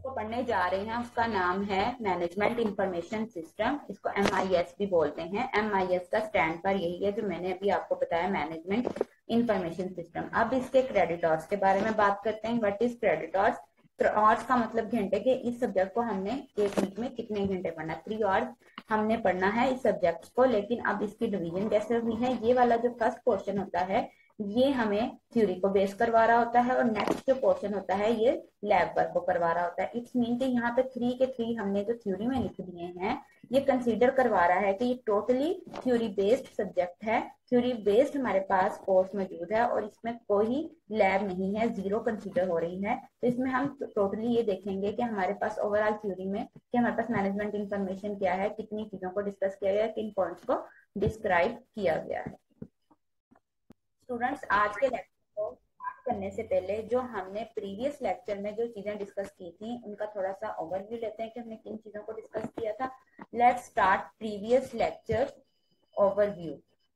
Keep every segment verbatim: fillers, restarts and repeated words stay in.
को पढ़ने जा रहे हैं उसका नाम है मैनेजमेंट इंफॉर्मेशन सिस्टम। इसको एम आई एस भी बोलते हैं। एम आई एस का स्टैंड पर यही है जो मैंने अभी आपको बताया, मैनेजमेंट इंफॉर्मेशन सिस्टम। अब इसके क्रेडिटर्स के बारे में बात करते हैं। What is creditors? आवर्स का मतलब घंटे के। इस सब्जेक्ट को हमने एक वीक में कितने घंटे पढ़ना है? थ्री आवर्स हमने पढ़ना है इस सब्जेक्ट को। लेकिन अब इसकी डिवीजन कैसे हुई है? ये वाला जो फर्स्ट पोर्शन होता है ये हमें थ्योरी को बेस करवा रहा होता है, और नेक्स्ट जो पोर्शन होता है ये लैब वर्क को करवा रहा होता है। इट्स मीन कि यहाँ पे थ्री के थ्री हमने जो थ्योरी में लिख दिए हैं ये कंसीडर करवा रहा है कि ये टोटली थ्योरी बेस्ड सब्जेक्ट है। थ्योरी बेस्ड हमारे पास कोर्स मौजूद है और इसमें कोई लैब नहीं है, जीरो कंसीडर हो रही है। तो इसमें हम टोटली ये देखेंगे कि हमारे पास ओवरऑल थ्योरी में कि हमारे पास मैनेजमेंट इंफॉर्मेशन क्या है, कितनी चीजों को डिस्कस किया गया है, किन पॉइंट्स को डिस्क्राइब किया गया है। स्टूडेंट्स, आज के लेक्चर को स्टार्ट करने से पहले जो हमने प्रीवियस लेक्चर में जो चीजें डिस्कस की थी उनका थोड़ा सा ओवरव्यू लेते हैं कि हमने किन चीजों को डिस्कस किया था। Let's start previous lecture overview.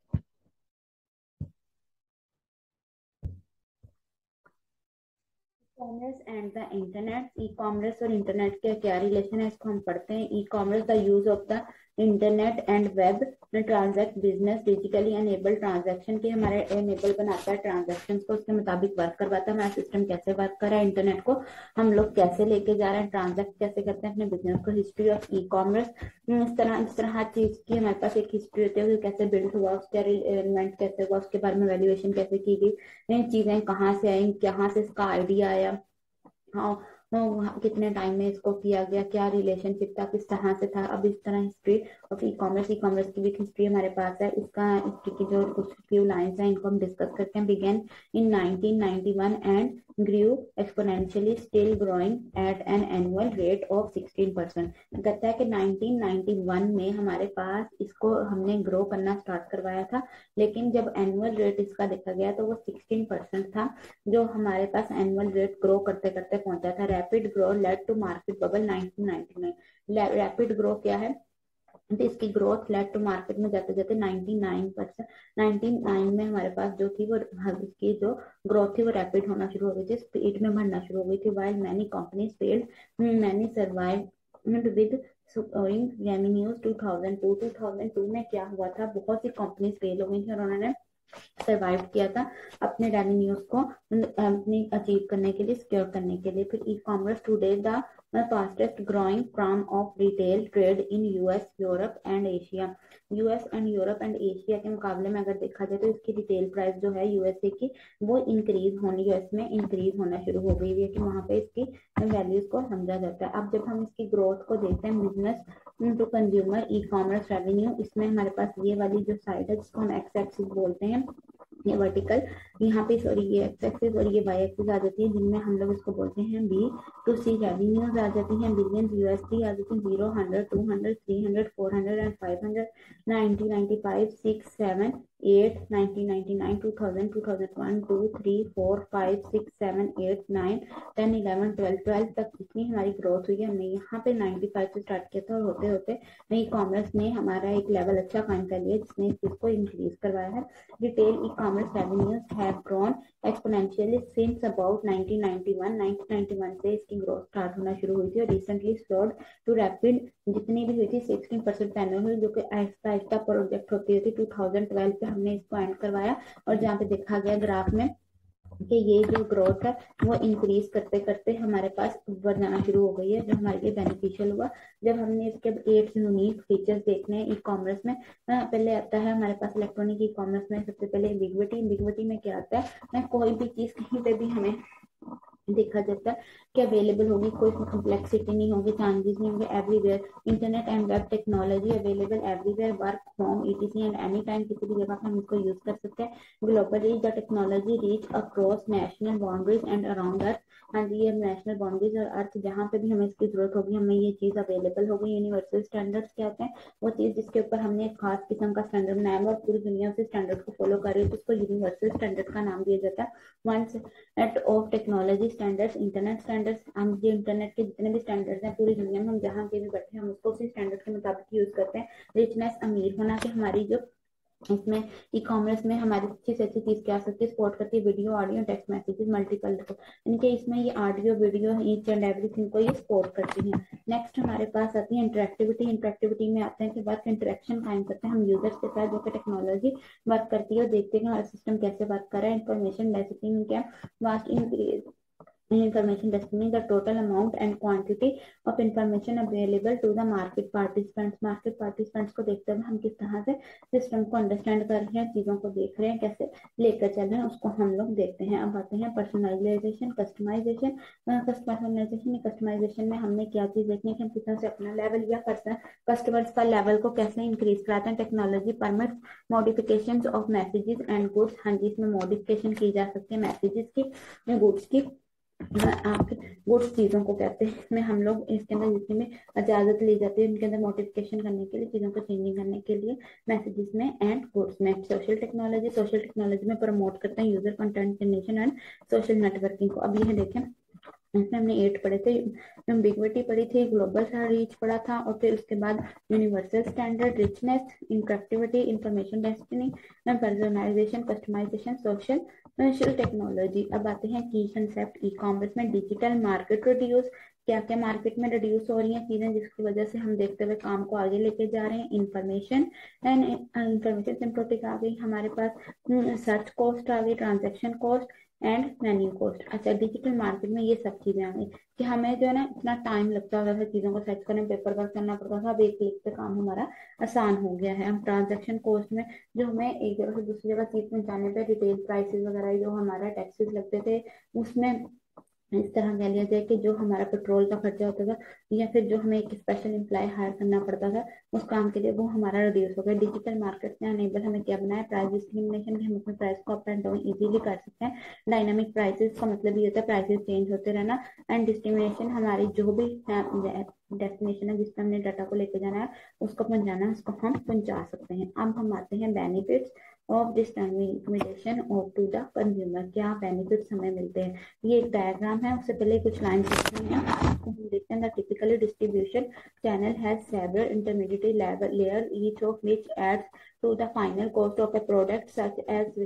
Commerce and the internet. E commerce और इंटरनेट के क्या रिलेशन है इसको हम पढ़ते हैं। E commerce the use of the internet and web transact business digitally enable transaction के हमारे एनेबल बनाता है ट्रांजैक्शन को, उसके मुताबिक वर्क करवाता है। हमारा सिस्टम कैसे वर्क कर रहा है, इंटरनेट को हम लोग कैसे लेके जा रहे हैं, ट्रांजैक्ट कैसे करते हैं अपने बिजनेस को। हिस्ट्री ऑफ ई कॉमर्स, इस तरह इस तरह हर चीज की हमारे पास एक हिस्ट्री होती है, कैसे बिल्ड हुआ, उसका इन्वेंट कैसे हुआ, उसके बारे में वैल्यूएशन कैसे की गई, चीजें कहाँ से आई, कहाँ से इसका आइडिया आया, हाँ हाँ, कितने टाइम में इसको किया गया, क्या रिलेशनशिप था, किस तरह से था। अब इस तरह history of e commerce, e commerce की भी हिस्ट्री हमारे पास है। इसका इसकी की जो कुछ फ्यू लाइंस हैं इनको हम डिस्कस करते हैं। Began in nineteen ninety one and grew exponentially, still growing at an annual rate of sixteen percent. कहता है कि नाइनटीन नाइंटी वन में हमारे पास इसको हमने ग्रो करना स्टार्ट करवाया था, लेकिन जब एनुअल रेट इसका देखा गया तो वो सिक्सटीन परसेंट था जो हमारे पास एनुअल रेट ग्रो करते करते पहुंचा था। Rapid grow led to market bubble nineteen ninety nine. Rapid grow क्या है? तो इसकी ग्रोथ लेड टू मार्केट में जाते जाते ninety nine percent ninety nine में हमारे पास जो थी वो इसकी जो ग्रोथ थी वो रैपिड होना शुरू हो गई थी, स्पीड में बढ़ना शुरू हो गई थी। While many companies failed, many survived with soaring revenues two thousand two. Two thousand two में क्या हुआ था, बहुत सी कंपनीज फेल हो गई थी और उन्होंने सर्वाइव किया था अपने रेवेन्यूज को अपनी अचीव करने के लिए, सिक्योर करने के लिए। फिर e commerce today the fastest growing form of retail trade in US, Europe and Asia. US and Europe and Asia के मुकाबले में अगर देखा जाए तो इसकी रिटेल प्राइस जो है यूएसए की वो इंक्रीज होनी, यूएस में इंक्रीज होना शुरू हो गई है कि वहां पे इसकी वैल्यूज को समझा जाता है। अब जब हम इसकी ग्रोथ को देखते हैं, business to consumer e commerce revenue, इसमें हमारे पास ये वाली जो साइड है जिसको हम एक्स एक्सिस बोलते हैं, ये वर्टिकल, यहाँ पे सॉरी ये एक्स एक्सिस और ये वाई एक्सिस आ जाती है, जिनमें हम लोग इसको बोलते हैं बी टू सी रेवेन्यूज आ जाती हैं। बिलियन यूएसडी आ जाती है, zero, hundred, two hundred, three hundred, four hundred and five hundred, ninety, ninety five, six, seven, eight, nineteen ninety nine, two thousand, two thousand one, two, three, four, five, six, seven, eight, nine, ten, eleven, twelve, twelve तक जितनी हमारी growth हुई है, हमने यहाँ पे ninety five से start किया था और होते होते ई कॉमर्स ने हमारा एक लेवल अच्छा कायम कर लिया जिसने इस चीज को इंक्रीज करवाया है। Retail e commerce revenues have grown exponentially since about nineteen ninety one. Nineteen ninety one से इसकी ग्रोथ स्टार्ट होना शुरू हुई थी और रिसेंटली स्लोड टू रैपिड, जितनी भी हुई थी सिक्सटीन परसेंट एनुअल हुई, जो कि आहिस्ता आहिस्ता प्रोजेक्ट होती थी। टू थाउजेंड ट्वेल्व पे हमने इसको एंड करवाया और जहाँ पे देखा गया ग्राफ में कि ये जो ग्रोथ है वो इंक्रीज करते करते हमारे पास बढ़ जाना शुरू हो गई है, जो हमारे लिए बेनिफिशियल हुआ। जब हमने इसके एट यूनिक फीचर्स देखने हैं ई कॉमर्स में, पहले आता है हमारे पास इलेक्ट्रॉनिक ई कॉमर्स में सबसे पहले एम्बिग्विटी। एम्बिग्विटी में क्या आता है, मैं कोई भी चीज कहीं पे भी हमें देखा जाता है कि अवेलेबल होगी, कोई कॉम्प्लेक्सिटी नहीं होगी, चांसेस नहीं होंगे, everywhere. Internet and web technology available everywhere, work from etc and any time, किसी भी जगह पे हम इसको यूज कर सकते हैं। Globally the technology reach across national boundaries and around earth, हाँ जी, ये नेशनल बाउंड्रीज और अर्थ जहाँ पे भी हमें इसकी जरूरत होगी हमें ये चीज अवेलेबल होगी। यूनिवर्सल स्टैंडर्ड्स क्या होते हैं, वो चीज जिसके ऊपर हमने एक खास किस्म का स्टैंडर्ड बनाया और पूरी दुनिया से स्टैंडर्ड को फॉलो कर रही है, उसको यूनिवर्सल स्टैंडर्ड का नाम दिया जाता है। One set of technology standards, internet standards, हम जो इंटरनेट के जितने भी स्टैंडर्ड्स हैं पूरी दुनिया में हम जहाँ के भी बैठे हैं हम उसको उसी स्टैंडर्ड के मुताबिक यूज करते हैं। रिचनेस, अमीर होना, कि हमारी जो इसमें ई कॉमर्स में हमारी अच्छी से अच्छी चीज क्या सकती है, सपोर्ट करती है video, audio, text messages, multiple को, इनके इसमें ये audio video each and everything को ये सपोर्ट करती है। नेक्स्ट हमारे पास आती है इंटरेक्टिविटी। इंटरेक्टिविटी में आते हैं कि वर्क इंटरेक्शन कायम करते हैं हम यूजर्स के साथ, जो कि टेक्नोलॉजी वर्क करती है और देखते हैं हमारा सिस्टम कैसे वर्क कर रहा है। इंफॉर्मेशन डेंसिटी क्या, vast increase information destiny, the total amount and quantity of information available to the market participants। market participants को देखते हुए हम किस तरह से सिस्टम को अंडरस्टैंड कर रहे हैं, चीजों को देख रहे हैं, कैसे लेकर चल रहे हैं, उसको हम लोग देखते हैं। अब आते हैं पर्सनलाइजेशन, कस्टमाइजेशन। पर्सनलाइजेशन कस्टमाइजेशन में हमने क्या चीज देखनी है कि हम किस तरह से अपना लेवल या कस्टमर्स का लेवल को कैसे इंक्रीज कराते हैं। Technology permit modification of messages and goods. हाँ जी, इसमें मॉडिफिकेशन की जा सकती है मैसेजेस की, गुड्स की। आपके गुड्स चीजों को कहते हैं, इसमें हम लोग इसके अंदर जितनी में इजाजत ली जाती है उनके अंदर मॉडिफिकेशन करने के लिए, चीजों को चेंजिंग करने के लिए मैसेजेस में एंड गुड्स में। सोशल टेक्नोलॉजी, सोशल टेक्नोलॉजी में प्रमोट करते हैं user content generation and social networking को। अब यह देखें, इसमें हमने एट पढ़े थे, एम्बिग्विटी पढ़ी थी, ग्लोबल रीच पढ़ा था, और फिर उसके बाद universal standard, richness, interactivity, information destiny, personalisation, customisation, social social technology. अब आते हैं की कंसेप्ट ई कॉमर्स में। डिजिटल मार्केट रिड्यूस, क्या क्या मार्केट में रिड्यूस हो रही है चीजें जिसकी वजह से हम देखते हुए काम को आगे लेके जा रहे हैं। इंफॉर्मेशन एंड इंफॉर्मेशन सिंप्लिसिटी आ गई हमारे पास, सर्च कॉस्ट आ गई, transaction cost and menu cost. अच्छा, डिजिटल मार्केट में ये सब चीजें आ गई कि हमें जो है ना इतना टाइम लगता होता था चीजों को सर्च करने, पेपर वर्क करना पड़ता था, अब एक क्लिक पे काम हमारा आसान हो गया है। हम ट्रांजैक्शन कॉस्ट में जो हमें एक जगह से दूसरी जगह चीज पहुंचाने पे रिटेल प्राइसेस वगैरह जो हमारा टैक्सेस लगते थे, उसमें इस तरह कह लिया जाए कि जो हमारा पेट्रोल का खर्चा होता था या फिर जो हमें एक स्पेशल एम्प्लॉय हायर करना पड़ता था उस काम के लिए, वो हमारा रिड्यूस हो गया। डिजिटल मार्केट ने अनेबल हमें क्या बनाया, प्राइस डिस्क्रिमिनेशन, कि हम अपने प्राइस को अप एंड डाउन इजीली कर सकते हैं। डायनामिक प्राइसेस का मतलब ये होता है प्राइसेस चेंज होते रहना। एंड डिस्क्रिमिनेशन, हमारी जो भी डेस्टिनेशन है जिस पर हमने डाटा को लेके जाना है उसको पहुंचाना है, उसको हम पहुंचा सकते हैं। अब हम आते हैं बेनिफिट्स ऑफ डिस्क्रिमिनेशन और टू द कंज्यूमर, क्या बेनिफिट्स हमें मिलते हैं। ये एक डायग्राम है, उससे पहले कुछ लाइन देखते हैं। हम देखते हैं the typically distribution channel has several intermediate level layer each of which adds to the final cost of a product such as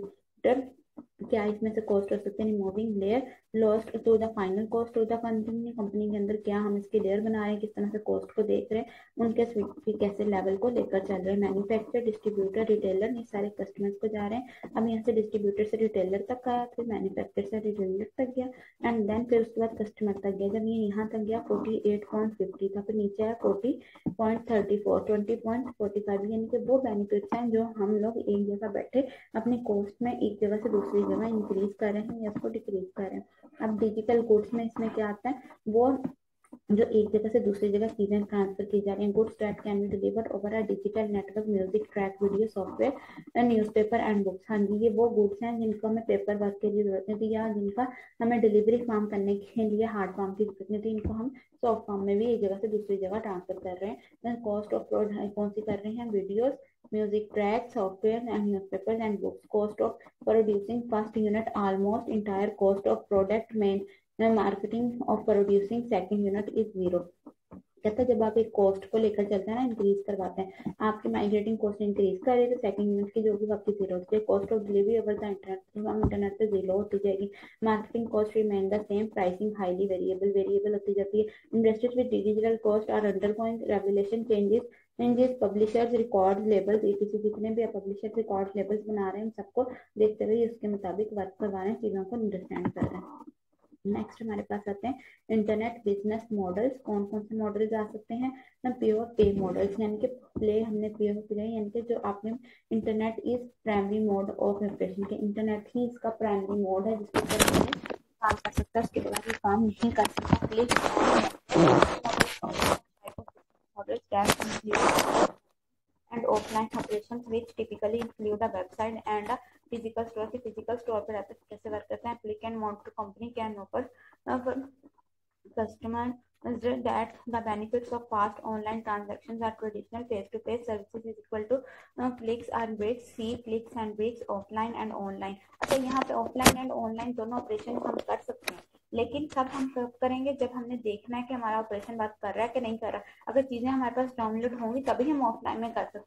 क्या इसमें से कॉस्ट हो सकते हैं। Moving layer lost to the final cost to the company, company के अंदर क्या हम इसकी लेयर बना रहे हैं, किस तरह से कॉस्ट को देख रहे हैं, उनके कैसे लेवल को लेकर चल रहे हैं। मैन्युफैक्चरर, डिस्ट्रीब्यूटर, रिटेलर, ये सारे कस्टमर्स को जा रहे हैं। अब यहाँ से डिस्ट्रीब्यूटर से रिटेलर तक आया, फिर मैन्युफैक्चरर से रिटेलर तक गया, एंड देन फिर उसके बाद कस्टमर तक गया। जब ये यहाँ तक गया फोर्टी एट पॉइंट फिफ्टी था, फिर नीचे आया forty point thirty four, twenty point forty five, यानी कि वो बेनिफिट्स हैं जो हम लोग एक जगह बैठे अपनी कॉस्ट में एक जगह से दूसरी जगह इंक्रीज कर रहे हैं या उसको डिक्रीज कर रहे हैं। अब डिजिटल गुड्स में इसमें क्या आता है, वो जो एक जगह से दूसरी जगह चीजें ट्रांसफर की जा रही हैं। Goods that can be delivered over a digital network, music, track, video, software, newspaper and books. हाँ जी, ये वो गुड्स हैं जिनको हमें पेपर वर्क के लिए जरूरत नहीं थी या जिनका हमें डिलीवरी फॉर्म करने के लिए हार्ड फॉर्म की जरूरत नहीं थी, इनको हम सॉफ्ट फॉर्म में भी एक जगह से दूसरी जगह ट्रांसफर कर रहे हैं। कॉस्ट ऑफ प्रोडक्ट कौन सी कर रहे हैं, videos, music tracks, software and newspapers and books. Cost of producing first unit almost entire cost of product main marketing of producing second unit is zero. कहता है जब आप एक कॉस्ट को लेकर चलते हैं ना, इंक्रीज करवाते हैं, आपकी माइग्रेटिंग कॉस्ट इंक्रीज कर रहे हैं तो सेकंड यूनिट की जो भी आपकी जीरो होती है। Cost of delivery over the internet, हम इंटरनेट पे जीरो होती जाएगी। Marketing cost remain the same, pricing highly variable variable होती जाती है। Industries with digital cost are undergoing revolution changes changes publishers record labels, किसी जितने भी पब्लिशर रिकॉर्ड लेबल्स बना रहे हैं सबको देखते हुए उसके मुताबिक वर्क करवा रहे हैं, चीजों को अंडरस्टैंड कर रहे हैं। नेक्स्ट हमारे पास आते हैं इंटरनेट बिजनेस मॉडल्स। कौन कौन से मॉडल्स आ सकते हैं, प्योर पे मॉडल्स, यानी कि प्ले हमने प्योर पे यानी कि जो आपने internet is primary mode of operation के, इंटरनेट ही इसका प्राइमरी मोड है जिसके ऊपर काम कर सकता है, उसके बाद ये काम नहीं कर सकता। Play models cash and offline operations which typically include a website and a physical store। की physical store पे रहते हैं कैसे वर्क करते हैं। applicant want to company can offer uh, customer that the benefits of fast online transactions are traditional face-to-face services is equal to uh, clicks and bricks, see clicks and bricks, offline and online। अच्छा, यहाँ पे offline and online दोनों operation हम कर सकते हैं, लेकिन सब हम कब करेंगे, जब हमने देखना है कि हमारा ऑपरेशन वर्क कर रहा है कि नहीं कर रहा। अगर चीजें हमारे पास डाउनलोड होंगी तभी हम ऑफलाइन में कर सकते हैं ना।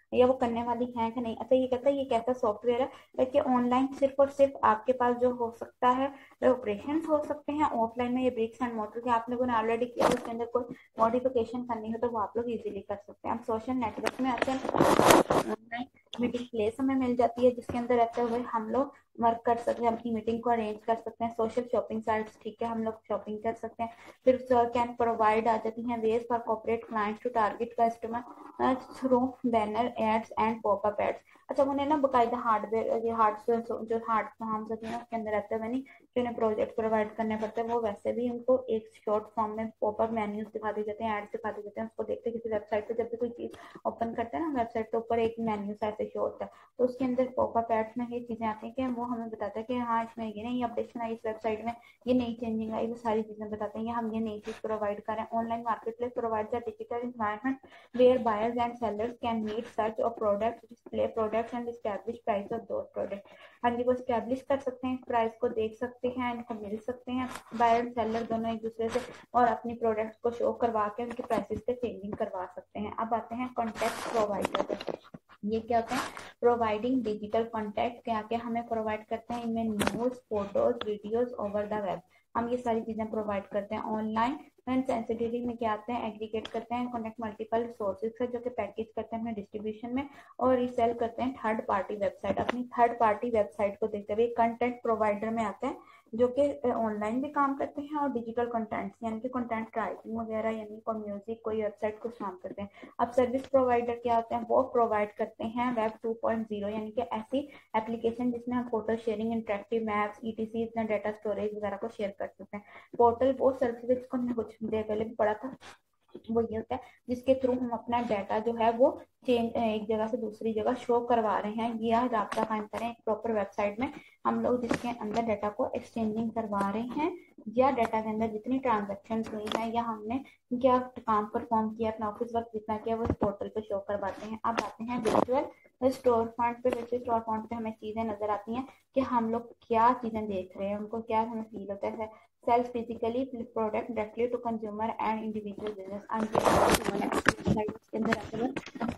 या वो करने वाली है कि नहीं। अच्छा ये कहता है ये कैसा सॉफ्टवेयर है कि ऑनलाइन सिर्फ और सिर्फ आपके पास जो हो सकता है ऑपरेशन हो सकते हैं, ऑफलाइन में ये ब्रिक्स एंड मोटर के आप लोगों ने ऑलरेडी किया, उसके अंदर कोई मॉडिफिकेशन करनी हो तो वो आप लोग इजीली कर सकते हैं। हम सोशल नेटवर्क में आते हैं, ऑनलाइन मीटिंग प्लेस हमें मिल जाती है जिसके अंदर रहते हुए हम लोग वर्क कर सकते हैं, अपनी मीटिंग को अरेंज कर सकते हैं। सोशल शॉपिंग साइट्स, ठीक है, हम लोग शॉपिंग कर सकते हैं। फिर कैन प्रोवाइड आ जाती हैं ways for corporate clients to target customer through banner ads and popup ads. अच्छा उन्हें ना बकायदा हार्डवेयर ये हार्ड जो हार्ड काम होते हैं उसके अंदर रहते हुए नहीं जो इन्हें प्रोजेक्ट प्रोवाइड करने पड़ते हैं, वो वैसे भी उनको एक शॉर्ट फॉर्म में पॉपअप मेन्यूज दिखा दिए जाते हैं, एड्स दिखा दिए जाते हैं। उसको देखते किसी वेबसाइट पे जब भी कोई चीज ओपन करते हैं ना वेबसाइट के ऊपर एक मेन्यू सा ऐसे शो होता है, तो उसके अंदर पॉपअप एड्स में ये चीजें आती हैं कि वो हमें बताता है कि हाँ इसमें ये नई अपडेशन आई, इस वेबसाइट में ये नई चेंजिंग आई, वो सारी चीजें बताते हैं हम ये नई चीज प्रोवाइड कर रहे हैं। Online market place provide the digital environment where buyers and sellers can meet search of products, display products and establish price of those product. हाँ जी वो एस्टैब्लिश कर सकते हैं, प्राइस को देख सकते हैं, इनको मिल सकते हैं, बायर एंड सेलर दोनों एक दूसरे से, और अपनी प्रोडक्ट्स को शो करवा के उनके प्राइसेस पे चेंजिंग करवा सकते हैं। अब आते हैं कॉन्टेक्ट प्रोवाइडर पे। ये क्या होता है, प्रोवाइडिंग डिजिटल कॉन्टेक्ट क्या क्या हमें प्रोवाइड करते हैं, इनमें news, photos, videos over the web, हम ये सारी चीजें प्रोवाइड करते हैं। ऑनलाइन एंड सेंसिटिविटी में क्या आते हैं, एग्रीगेट करते हैं कॉन्टेक्ट मल्टीपल सोर्सेज से जो कि पैकेज करते हैं अपने डिस्ट्रीब्यूशन में और रीसेल करते हैं थर्ड पार्टी वेबसाइट, अपनी थर्ड पार्टी वेबसाइट को देखते हुए कंटेंट प्रोवाइडर में आते हैं जो कि ऑनलाइन भी काम करते हैं और डिजिटल कंटेंट यानी कि कंटेंट राइटिंग वगैरह यानी कोई म्यूजिक कोई वेबसाइट कुछ काम करते हैं। अब सर्विस प्रोवाइडर क्या होते हैं, वो प्रोवाइड करते हैं वेब टू पॉइंट ज़ीरो यानी कि ऐसी एप्लीकेशन जिसमें हम photo sharing, interactive maps, ETC, इतना डाटा स्टोरेज वगैरह को शेयर कर सकते हैं। पोर्टल वो सर्विस जिसको हमने कुछ देर पहले भी पढ़ा था, वो ये होता है जिसके थ्रू हम अपना डाटा जो है वो चेंज एक जगह से दूसरी जगह शो करवा रहे हैं, या राब्ता कायम करें एक प्रॉपर वेबसाइट में हम लोग जिसके अंदर डाटा को एक्सचेंजिंग करवा रहे हैं, या डाटा के अंदर जितनी ट्रांजेक्शन हुई है या हमने क्या काम परफॉर्म किया, अपना ऑफिस वर्क जितना किया वो इस पोर्टल पे शो करवाते हैं। अब आते हैं वर्चुअल स्टोर फ्रंट पे। वर्चुअल स्टोर फ्रंट पे हमें चीजें नजर आती हैं कि हम लोग क्या चीजें देख रहे हैं, उनको क्या हमें फील होता है। sells physically product directly to consumer and individual business। के अंदर आते हुए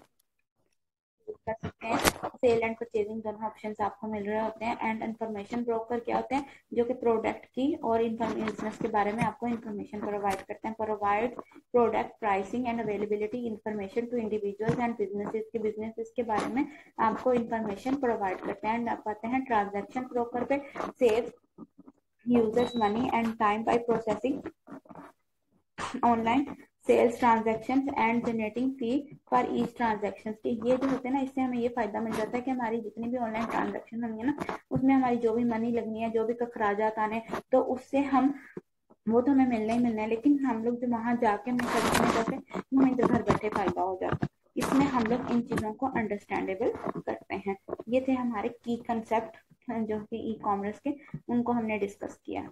कर सकते हैं, सेल एंड परचेजिंग दोनों ऑप्शंस आपको मिल रहे होते हैं। एंड इंफॉर्मेशन ब्रोकर क्या होते हैं, जो कि प्रोडक्ट की और बिजनेस के बारे में आपको इंफॉर्मेशन प्रोवाइड करते हैं। Provide product pricing and availability information to individuals and businesses के बिजनेसेस के बारे में आपको इंफॉर्मेशन प्रोवाइड करते हैं। एंड आप आते हैं ट्रांजेक्शन ब्रोकर पे, save users money and time by processing online sales transactions and generating fee for each transactions। कि ये जो होते हैं ना इससे हमें ये फायदा मिल जाता है कि हमारी जितनी भी ऑनलाइन ट्रांजेक्शन होंगी ना उसमें हमारी जो भी मनी लगनी है, जो भी खराजात आने, तो उससे हम वो तो हमें मिलना ही मिलना है, लेकिन हम लोग जो वहां जाके हमें खरीदने जाते हैं हमें तो घर बैठे फायदा हो जाता है। इसमें हम लोग इन चीजों को अंडरस्टैंडेबल करते हैं। ये थे हमारे की कंसेप्ट जो कि ई कॉमर्स के, उनको हमने डिस्कस किया।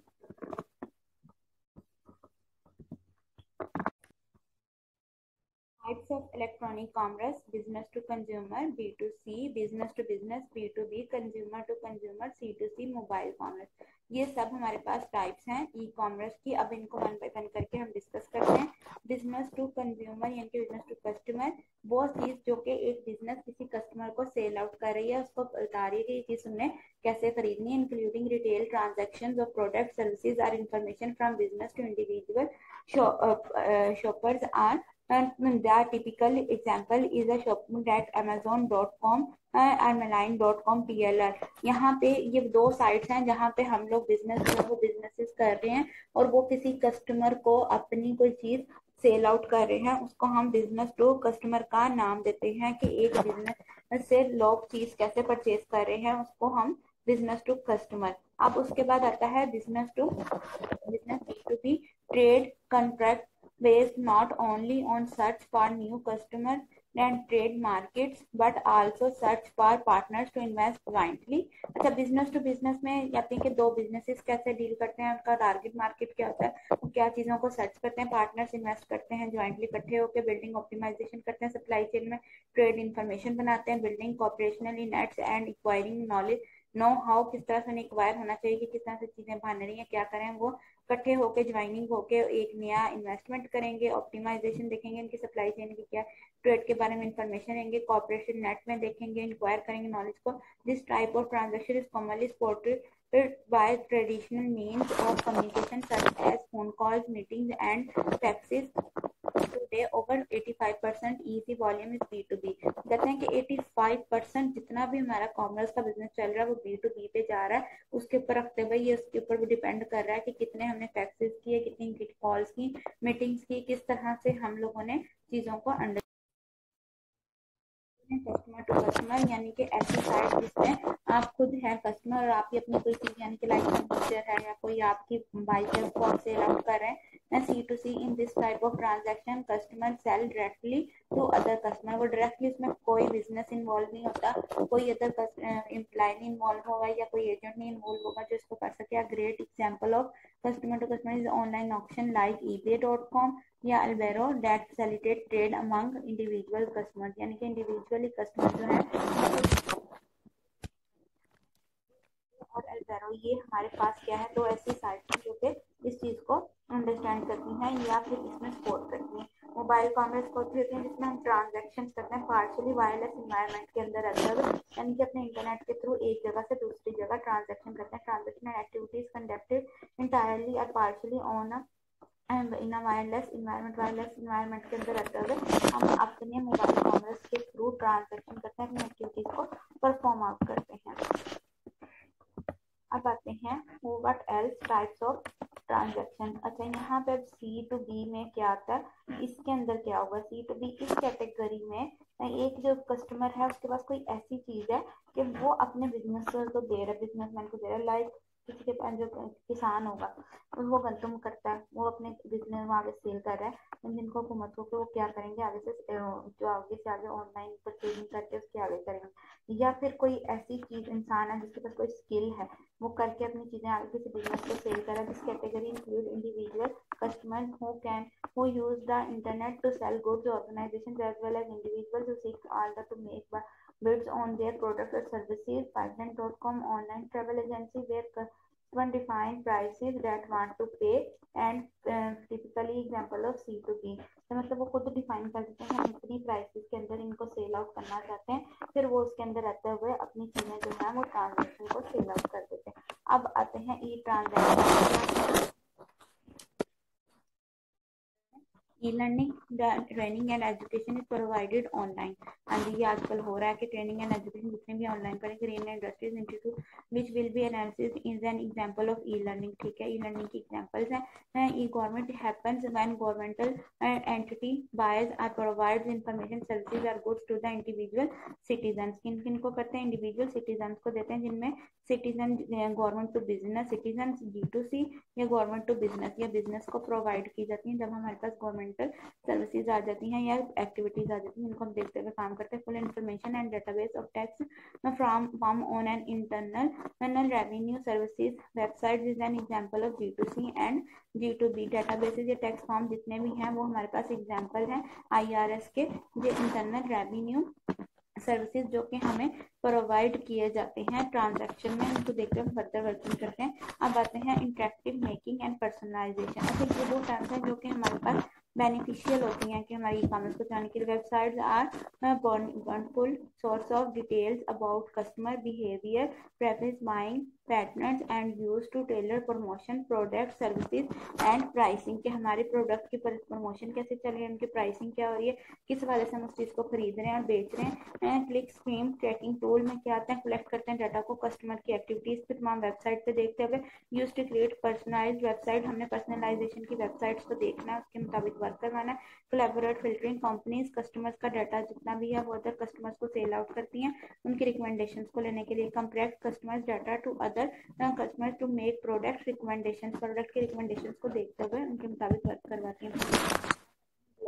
Types of electronic commerce: business to consumer, B to C, business to business, B to B, consumer to consumer, C to C, mobile commerce। ये सब हमारे पास टाइप्स हैं ई कॉमर्स की। अब इनको वन बाय वन करके हम डिस्कस करते हैं। बिजनेस टू कंज्यूमर यानी कि बिजनेस टू कस्टमर, वो चीज जो कि एक बिजनेस किसी कस्टमर को सेल आउट कर रही है, उसको बता रही है कि ये चीज हमने कैसे खरीदनी है, including retail transaction of product services और information from business to individual shoppers are And that typical example is a shopping at amazon dot com and malign dot com P L R। यहाँ पे ये दो sites हैं जहाँ पे हम लोग बिजनेस जो है बिजनेसेस कर रहे हैं और वो किसी कस्टमर को अपनी कोई चीज सेल आउट कर रहे हैं, उसको हम बिजनेस टू कस्टमर का नाम देते हैं कि एक बिजनेस से लोग चीज कैसे परचेज कर रहे हैं, उसको हम बिजनेस टू कस्टमर। अब उसके बाद आता है business to business B to B, trade contract based not only on search for new customers and trade markets but also search for partners to invest jointly। अच्छा बिजनेस टू बिजनेस में जाते हैं कि दो बिजनेसेस कैसे deal करते हैं, उनका टारगेट मार्केट क्या होता है, क्या चीजों को सर्च करते हैं, पार्टनर्स इन्वेस्ट करते हैं ज्वाइंटली इकट्ठे होकर, बिल्डिंग ऑप्टिमाइजेशन करते हैं, सप्लाई चेन में ट्रेड इन्फॉर्मेशन बनाते हैं, building cooperationally nets and acquiring knowledge know how किस तरह से एक्वायर होना चाहिए कि किस तरह से चीजें बन रही हैं, क्या करें, वो इकट्ठे होके ज्वाइनिंग होके एक नया इन्वेस्टमेंट करेंगे, ऑप्टिमाइजेशन देखेंगे इनकी सप्लाई चेन की क्या ट्रेड के बारे में इंफॉर्मेशन लेंगे, कॉपरेशन नेट में देखेंगे, इंक्वायर करेंगे नॉलेज को। This type of transaction is commonly supported by traditional means of communication such as phone calls, meetings and faxes. Today over eighty-five percent easy volume is B to B। कहते हैं कि eighty-five percent जितना भी हमारा commerce का business चल रहा है वो B to B पे जा रहा है। उसके ऊपर रखते हुए ये उसके ऊपर भी डिपेंड कर रहा है कि कितने हमने फैक्सेस किए, कितनी कॉल्स की, मीटिंग्स की, किस तरह से हम लोगों ने चीजों को अंडर कस्टमर टू कस्टमर, यानी कि ऐसी साइट जिसमें आप खुद हैं कस्टमर और आपकी अपनी कोई चीज यानी कि लाइक कंप्यूटर है या कोई आपकी बाइक है उसको आप सेल आउट कर रहे हैं। C to C in this type of transaction customer sell directly to other customer. वो डायरेक्टली उसमें कोई बिजनेस इन्वॉल्व नहीं होता, कोई अदर एम्प्लॉय नहीं इन्वॉल्व होगा या कोई एजेंट नहीं इन्वॉल्व होगा जो इसको कर सके। Great example of customer to customer is online auction like eBay dot com या अल्बेरो that facilitate trade among individual customer, यानी कि इंडिविजुअली कस्टमर जो है। और अल्बेरो ये हमारे पास क्या है, तो ऐसी साइट है जो कि इस चीज को अंडरस्टैंड करती हैं या फिर इसमें सपोर्ट करती हैं। मोबाइल कॉमर्स को होती है जिसमें हम ट्रांजैक्शन करते हैं पार्शियली वायरलेस एनवायरनमेंट के अंदर अंदर, यानी कि अपने इंटरनेट के थ्रू एक जगह से दूसरी जगह ट्रांजैक्शन करते हैं। ट्रांजैक्शन एक्टिविटीज कंडक्टेड इंटायरली और partially on and in a wireless environment. Wireless environment के अंदर रहते हुए हम अपने मोबाइल कॉमर्स के थ्रू ट्रांजैक्शन करते हैं, अपनी एक्टिविटीज को परफॉर्म आउट करते हैं। अब आते हैं what else types of transaction. अच्छा यहाँ पे सी टू बी में क्या आता है, इसके अंदर क्या होगा, सी टू बी इस कैटेगरी में एक जो कस्टमर है उसके पास कोई ऐसी चीज है कि वो अपने बिजनेस को दे रहा है, बिजनेसमैन को दे रहा है। लाइक किसी के पास जो किसान होगा वो गंतम करता है, वो अपने बिजनेस वहाँ पे सेल कर रहा है, जिनको हुकूमत को वो क्या करेंगे आगे से जो आगे से आगे ऑनलाइन परचेजिंग करके उसके आगे करेंगे। या फिर कोई ऐसी चीज इंसान है जिसके पास कोई स्किल है वो करके अपनी चीजें आगे किसी बिजनेस को सेल कर रहा है। This category include individual customer who can who use the internet to sell goods, organizations as well as individuals who seek order to make bids on their products or services. Pipeline dot com online travel agency where customer define prices that want to pay and uh, typically example of C to B। तो मतलब वो खुद define कर देते हैं हम इतनी prices के अंदर इनको सेल आउट करना चाहते हैं, फिर वो उसके अंदर रहते हुए अपनी चीजें जो है वो ट्रांजेक्शन को सेल आउट कर देते हैं। अब आते हैं E transaction. E learning training and education is provided online. हाँ जी ये आजकल हो रहा है कि ट्रेनिंग एंड एजुकेशन जितने भी ऑनलाइन करेंगे। Green industries institute which will be analysis is an example of E learning. ठीक है, ई लर्निंग की एग्जांपल्स हैं E government happens when governmental entity buys और प्रोवाइड्स इंफॉर्मेशन सर्विसेज और goods to the individual citizen. किन किन को करते हैं, इंडिविजुअल सिटीजन को देते हैं, जिनमें citizen government to business citizen G to C या गवर्नमेंट टू बिजनेस या बिजनेस को प्रोवाइड की जाती है। जब हमारे पास गवर्नमेंट सर्विसेज आ जाती हैं या एक्टिविटीज आ जाती हैं जिनको हम देखते हुए काम करते हैं। Full information and database of tax from from on an internal revenue services website is an example of G to C and G to B databases या टैक्स फॉर्म जितने भी हैं वो हमारे पास एग्जांपल हैं आईआरएस के, जो इंटरनल रेवेन्यू सर्विसेज जो कि हमें प्रोवाइड किए जाते हैं ट्रांजैक्शन में, उनको देखकर हम फर्दर वर्किंग करते हैं। अब आते हैं इंटरेक्टिव मेकिंग एंड पर्सनलाइजेशन। अच्छा ये वो टर्म्स हैं जो कि हमारे पास बेनिफिशियल होती हैं कि हमारी ई कॉमर्स को जाने के लिए। Websites are wonderful source of details about customer behaviour, preference, buying patterns and use to tailor promotion product services and pricing, के हमारे प्रोडक्ट की प्रमोशन कैसे चल रही है, उनकी प्राइसिंग क्या हो रही है, किस वाले से हम उस चीज को खरीद रहे हैं और बेच रहे हैं। क्लिक स्कीम ट्रैकिंग टूल में क्या आता है, कलेक्ट करते हैं डाटा को कस्टमर की एक्टिविटीज पे तमाम वेबसाइट पे देखते हुए। Use to create personalised website, हमने पर्सनलाइजेशन की वेबसाइट्स को देखना है, उसके मुताबिक वर्क करवाना है। कोलैबोरेट फिल्टरिंग, कंपनीज कस्टमर्स का डाटा जितना भी है वो अदर कस्टमर्स को सेल आउट करती हैं उनकी रिकमेंडेशंस को लेने के लिए। Compare customers data to other customers to make product recommendations, product के रिकमेंडेशंस को देखते हुए उनके मुताबिक वर्क करवाती हैं।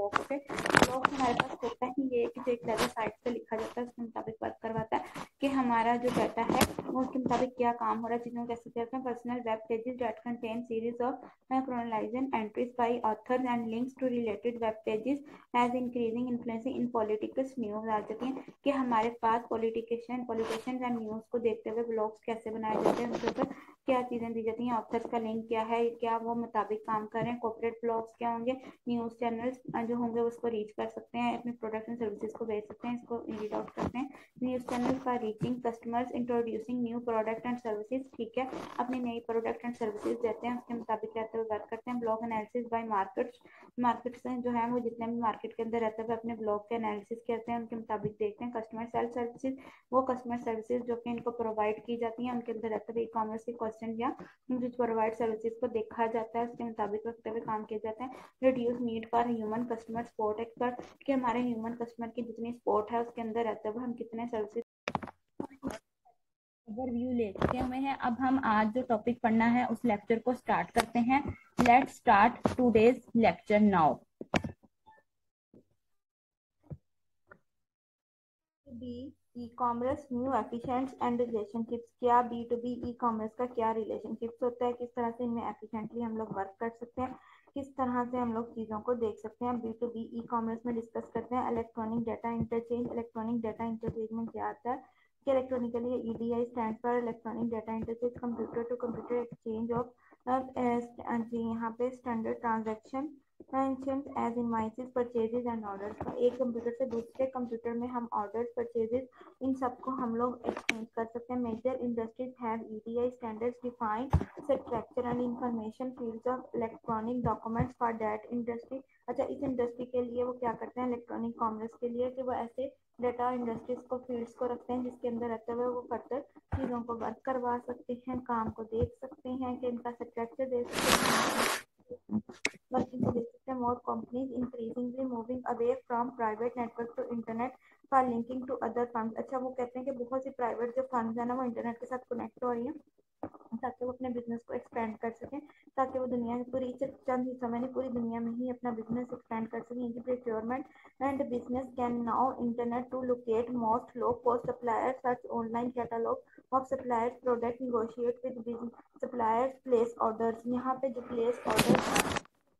ब्लॉग पे। ब्लॉग हमारे पास होता ही ये कि जो एक डाटा साइट पे लिखा जाता है उसके मुताबिक वर्क करवाता है कि हमारा जो डाटा है वो उसके मुताबिक क्या काम हो रहा है, चीज़ों को कैसे करते हैं। Personal web pages that contain series of chronological entries by authors and links to related web pages as increasing influencing in politics news आ जाती हैं कि हमारे पास पॉलिटिशियन पॉलिटिशियंस एंड न्यूज़ को देखते हुए ब्लॉग्स कैसे बनाए जाते हैं, उनके ऊपर क्या चीज़ें दी जाती हैं, ऑथर्स का लिंक क्या है, क्या वो मुताबिक काम कर रहे हैं, कॉर्पोरेट ब्लॉग्स क्या होंगे, न्यूज़ चैनल्स जो होंगे उसको रीच कर सकते हैं, अपने प्रोडक्ट एंड सर्विसेज को बेच सकते हैं, इसको रीड आउट करते हैं। News channel for reaching customers introducing new product and services, ठीक है, अपनी नई प्रोडक्ट एंड सर्विसेज देते हैं, उसके मुताबिक रहते हुए वर्क करते हैं। Blog analysis by markets, markets जो है वो जितने भी मार्केट के अंदर रहते हैं अपने ब्लॉग के एनालिसिस करते हैं, उनके मुताबिक देखते हैं। कस्टमर सेल्फ सर्विसेज, वो कस्टमर सर्विसेज जो कि इनको प्रोवाइड की जाती हैं उनके अंदर रहते हुए ई कॉमर्स के क्वेश्चन या जो प्रोवाइड सर्विसेज को देखा जाता है उसके मुताबिक रखते हुए काम किए जाते हैं। Reduce need for human customer support expert, कि हमारे ह्यूमन कस्टमर की जितनी सपोर्ट है उसके अंदर रहते हुए हम कितने सर्विसेज ओवरव्यू ले चुके हुए हैं। अब हम आज जो टॉपिक पढ़ना है उस लेक्चर को स्टार्ट करते हैं। Let's start today's lecture now. B E commerce new एफिशिएंट्स and relationships, क्या B to B E commerce का क्या रिलेशनशिप्स होता है, किस तरह से इनमें एफिशिएंटली हम लोग वर्क कर सकते हैं, किस तरह से हम लोग चीज़ों को देख सकते हैं। B to B E commerce में डिस्कस करते हैं electronic data interchange. Electronic data interchange में क्या आता है कि electronically E D I stand for electronic data interchange, computer to computer exchange of जी यहाँ पे standard transaction as invoices purchases and orders का, एक कंप्यूटर से दूसरे कंप्यूटर में हम ऑर्डर्स परचेजेज इन सबको हम लोग एक्सचेंज कर सकते हैं। Major industries have E D I standards define structure and information fields of electronic documents for that industry. अच्छा, इस इंडस्ट्री के लिए वो क्या करते हैं इलेक्ट्रॉनिक कॉमर्स के लिए कि वो ऐसे डाटा इंडस्ट्रीज को फील्ड्स को रखते हैं जिसके अंदर रहते हुए वो फर्दर चीज़ों को वर्क करवा सकते हैं, काम को देख सकते हैं कि इनका स्ट्रक्चर देख सकते हैं, वर्किंग को देख सकते हैं। More companies increasingly moving away from private network to internet for linking to other funds. अच्छा, वो कहते हैं कि बहुत सी प्राइवेट जो फंड्स है ना वो इंटरनेट के साथ कनेक्ट हो रही हैं ताकि वो अपने बिजनेस को एक्सपेंड कर सकें, ताकि वो दुनिया की पूरी चंद हिस्सों में नहीं पूरी दुनिया में ही अपना बिजनेस एक्सपेंड कर सकें। इनकी procurement and business can now internet to locate most low cost suppliers such online catalogue of suppliers product negotiate with suppliers place orders. यहाँ पे जो प्लेस ऑर्डर्स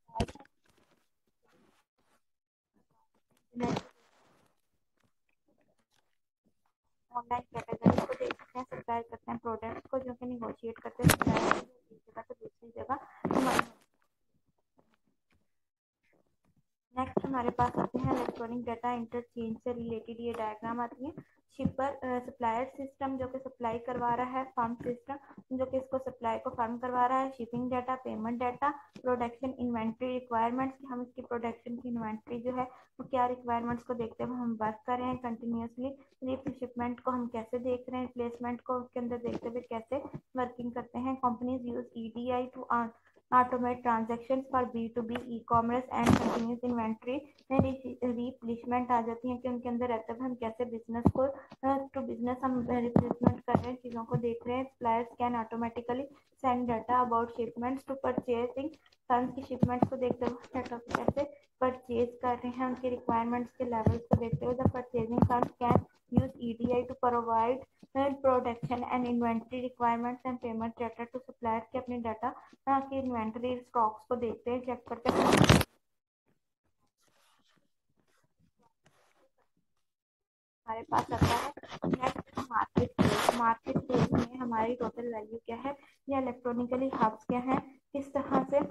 ऑनलाइन कैटेगरी को देख सकते हैं, सप्लाई करते हैं प्रोडक्ट को जो कि निगोशिएट करते हैं सप्लायर एक जगह से दूसरी जगह। नेक्स्ट हमारे पास आते हैं इलेक्ट्रॉनिक डाटा इंटरचेंज से रिलेटेड ये डायग्राम आती है। शिपर सप्लायर सिस्टम जो कि सप्लाई करवा रहा है, फर्म सिस्टम जो कि इसको सप्लाई को फर्म करवा रहा है, shipping data, payment data, production inventory requirements कि हम इसकी प्रोडक्शन की इन्वेंट्री जो है वो क्या रिक्वायरमेंट्स को देखते हुए हम वर्क कर रहे हैं कंटिन्यूसली, रिप शिपमेंट को हम कैसे देख रहे हैं, प्लेसमेंट को उसके अंदर देखते हुए कैसे वर्किंग करते हैं। Companies use E D I to automate transactions for B to B e-commerce and continuous inventory replacement आ जाती है कि उनके अंदर रहता है हम कैसे बिजनेस को टू बिजनेस हम रिप्लेसमेंट कर रहे हैं, चीज़ों को देख रहे हैं। Suppliers can automatically send data about shipments to purchasing firms की शिपमेंट्स को देखते हुए डाटा को कैसे परचेज कर रहे हैं, उनके रिक्वायरमेंट्स के लेवल्स को देखते हुए the purchasing firms can use E D I to provide production and inventory requirements and payment data to suppliers के अपने डाटा की इन्वेंटरी स्टॉक्स को देखते हैं, चेक करते हैं। हमारे पास आता है next market place. Market place में हमारी टोटल वैल्यू क्या है या इलेक्ट्रॉनिकली हब्स क्या है, किस तरह से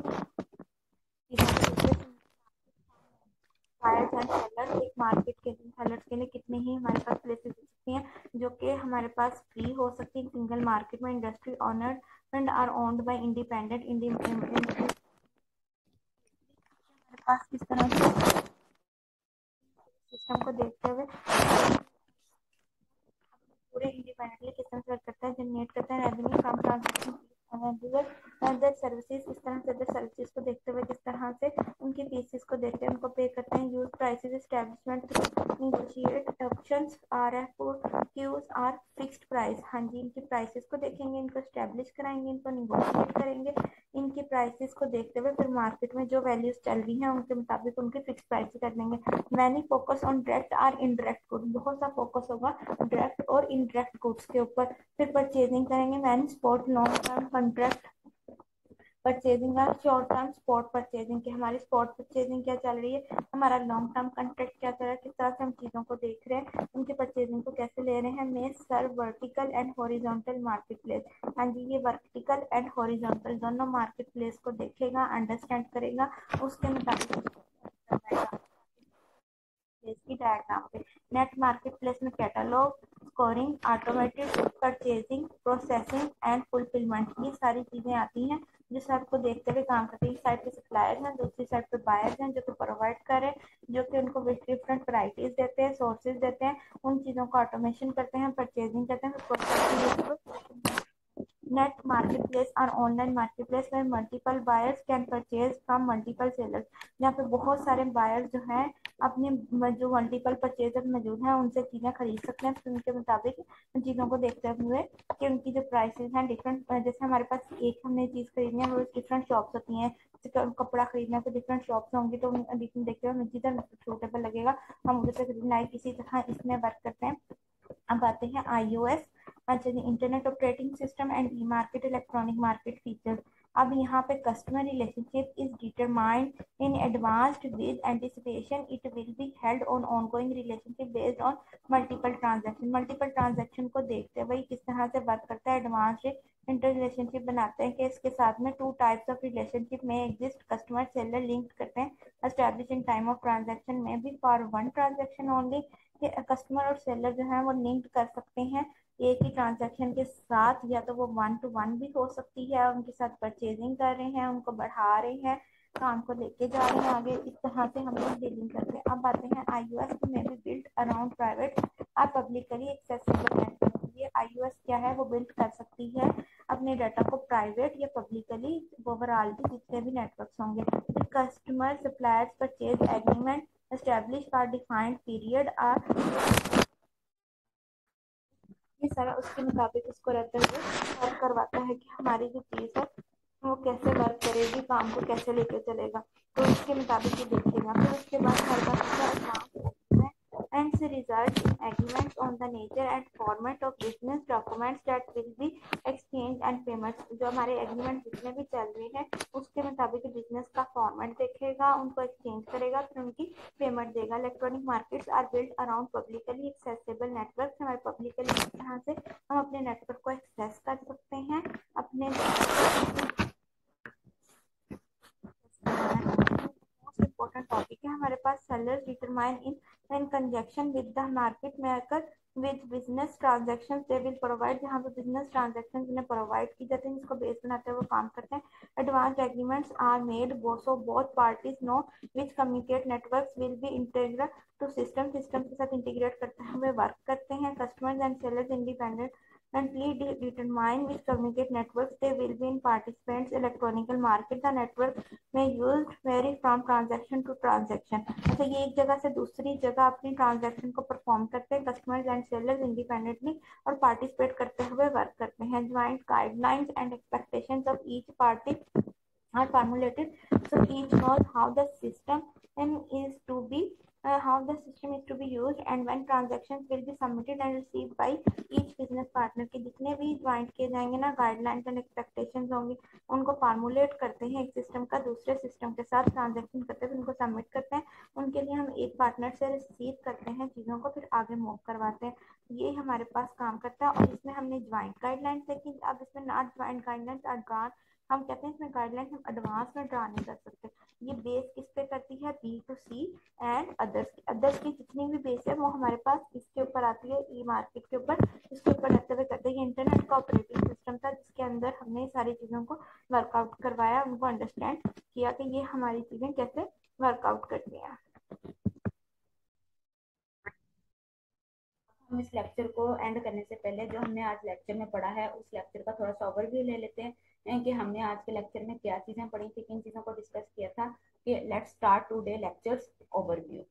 बायर्स एंड सेलर्स, एक मार्केट के सेलर्स के लिए कितने ही हमारे पास प्लेसेस हो सकती हैं जो कि हमारे पास फ्री हो सकती है सिंगल मार्केट में। Industry owned and are owned by independent हमारे पास किस तरह से सिस्टम को देखते हुए पूरे इंडिपेंडेंटली किस तरह से वर्क करता है, जनरेट करता है revenue from transaction other services, इस तरह से अदर सर्विसेज को देखते हुए किस तरह से उनकी पीसेस को देखते हैं उनको पे करते हैं। Use prices establishment negotiate options R F Qs are fixed price. हाँ जी, इनकी प्राइसेस को देखेंगे, इनको एस्टैब्लिश कराएंगे, इनको नेगोशिएट करेंगे, इनके प्राइसेस को देखते हुए फिर मार्केट में जो वैल्यूज चल रही हैं उनके मुताबिक उनके फिक्स प्राइस कर देंगे। मैनी फोकस ऑन डायरेक्ट और इनडायरेक्ट गुड्स, बहुत सा फोकस होगा डायरेक्ट और इनडायरेक्ट गुड्स के ऊपर। फिर परचेजिंग करेंगे many spot long term contract purchasing और शॉर्ट टर्म स्पॉट परचेजिंग की। हमारी स्पॉट परचेजिंग क्या चल रही है, हमारा लॉन्ग टर्म कॉन्ट्रैक्ट क्या चल रहा है, किस तरह से हम चीजों को देख रहे हैं, उनके परचेजिंग को कैसे ले रहे हैं। May serve vertical and horizontal market place. हाँ जी, ये वर्टिकल एंड हॉरिजॉन्टल दोनों मार्केट प्लेस को देखेगा, अंडरस्टैंड करेगा, उसके मुताबिक की डायग्राम पे। नेट मार्केट प्लेस में catalogue, scoring, automated purchasing, processing and fulfilment, ये सारी चीजें आती हैं जो सबको देखते हुए काम करते हैं। एक साइड पे सप्लायर्स हैं, दूसरी साइड पे बायर्स हैं जो कि प्रोवाइड कर रहे हैं, जो कि उनको डिफरेंट वैरायटीज देते हैं, सोर्सेज देते हैं, उन चीजों को ऑटोमेशन करते हैं, परचेजिंग करते हैं, प्रोसेसिंग। Net marketplace और online marketplace में multiple buyers can purchase from multiple sellers, यहाँ पे बहुत सारे बायर्स जो हैं अपने जो मल्टीपल परचेजर मौजूद हैं उनसे चीजें खरीद सकते हैं। तो उनके मुताबिक चीजों को देखते हुए कि उनकी जो प्राइसेस हैं डिफरेंट, जैसे हमारे पास एक हमने चीज खरीदनी है वो डिफरेंट शॉप्स होती हैं, कपड़ा खरीदना है तो डिफरेंट शॉप्स होंगी, तो देखते हुए जिधर सूटेबल लगेगा हम उधर से खरीदना है। इसी तरह इसमें वर्क करते हैं। अब आते हैं आई ओ एस, अच्छा जी, internet operating system and E market electronic market features. अब यहाँ पे customer relationship is determined in advanced with anticipation, it will be held on ongoing relationship based on multiple transaction. Multiple transaction को देखते हुए किस तरह से वर्क करता है, एडवांस्ड इंटर रिलेशनशिप बनाते हैं कि इसके साथ में टू टाइप्स ऑफ रिलेशनशिप में एग्जिस्ट, कस्टमर सेलर लिंक करते हैं, establish in time of transaction में भी for one transaction only, customer और सेलर जो है वो लिंक कर सकते हैं एक ही ट्रांजैक्शन के साथ, या तो वो वन टू वन भी हो सकती है, उनके साथ परचेजिंग कर रहे हैं, उनको बढ़ा रहे हैं, काम को लेके जा रहे हैं आगे, इस तरह से हम लोग डीलिंग करते हैं। अब आते हैं आईओएस में भी बिल्ड अराउंड प्राइवेट और पब्लिकली एक्सेसिबल नेटवर्क। ये आईओएस क्या है, वो बिल्ड कर सकती है अपने डाटा को प्राइवेट या पब्लिकली, ओवरऑल भी जितने भी नेटवर्क होंगे। Customer suppliers purchase agreement establish for defined period और ये सारा उसके मुताबिक उसको रहते हुए वर्क करवाता है कि हमारी जो चीज है वो कैसे वर्क करेगी, काम को कैसे लेके चलेगा, तो उसके मुताबिक ये देखेगा। फिर उसके बाद हमारे पास and the result in agreements on the nature and format of business documents that will be exchanged and payments। जो हमारे एग्रीमेंट जितने भी चल रहे हैं उसके मुताबिक बिजनेस का फॉर्मेट देखेगा, उनको एक्सचेंज करेगा, फिर उनकी पेमेंट देगा। Electronic markets are build around publicly accessible network. हमारे पब्लिकली इस तरह से हम अपने नेटवर्क को एक्सेस कर सकते हैं अपने मोस्ट इम्पोर्टेंट टॉपिक है हमारे पास sellers determine in in conjunction with the market maker with business transaction they will provide, जहाँ पे बिजनेस ट्रांजैक्शन जिन्हें प्रोवाइड की जाती है जिसको बेस बनाते हुए वो काम करते हैं। Advance agreements are made so both parties know which communicate networks will be integral to system, system के साथ इंटीग्रेट करते हुए वर्क करते हैं। Customers and sellers independent and please determine which communicate networks they will be in participants electronical market। The network may use vary from transaction to transaction। अच्छा, ये एक जगह से दूसरी जगह अपनी ट्रांजैक्शन को परफॉर्म करते हैं। कस्टमर्स एंड सेलर्स इंडिपेंडेंटली और पार्टिसिपेट करते हुए वर्क करते हैं। Joint guidelines and expectations of each party are formulated so each knows how the system is to be uh, how the system is to be used and when transactions will be submitted and received by each business partner। के जितने भी joint किए जाएंगे ना, guidelines and expectations होंगी, उनको formulate करते हैं एक सिस्टम का दूसरे सिस्टम के साथ, ट्रांजेक्शन करते हैं, उनको सबमिट करते हैं, उनके लिए हम एक पार्टनर से रिसीव करते हैं चीजों को, फिर आगे मूव करवाते हैं। ये हमारे पास काम करता है। और इसमें हमने ज्वाइंट गाइडलाइंस देखी, अब इसमें not joint guidelines are drawn, हम कहते हैं इसमें गाइडलाइंस हम एडवांस में ड्रा नहीं कर सकते। ये बेस किस पे करती है, B to C and others की। अदर्स की जितनी भी बेस है वो हमारे पास इसके ऊपर आती है, ई मार्केट के ऊपर, इसके ऊपर रहते हुए करते हैं। इंटरनेट का ऑपरेटिंग सिस्टम था जिसके अंदर हमने सारी चीजों को वर्कआउट करवाया, उनको अंडरस्टैंड किया कि ये हमारी चीजें कैसे वर्कआउट करती हैं। हम इस लेक्चर को एंड करने से पहले जो हमने आज लेक्चर में पढ़ा है उस लेक्चर का थोड़ा सा ओवरव्यू ले लेते हैं कि हमने आज के लेक्चर में क्या चीजें पढ़ी थी, किन चीजों को डिस्कस किया था। कि let's start today lectures overview.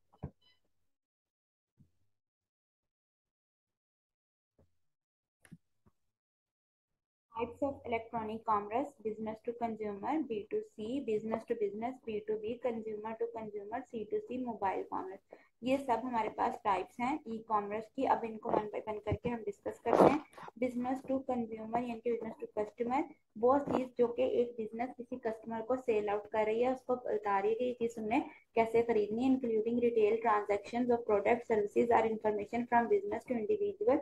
Types of electronic commerce: business to consumer, B to C, business to business, B to B, consumer to consumer, C to C, mobile commerce. ये सब हमारे पास टाइप्स हैं e commerce की। अब इनको one by one करके हम discuss करते हैं। बिजनेस टू कंज्यूमर यानी कि बिजनेस टू कस्टमर, वो चीज जो कि एक बिजनेस किसी कस्टमर को सेल आउट कर रही है, उसको बता रही है कि ये चीज तुमने कैसे खरीदनी है, including retail transaction of product services or information from business to individual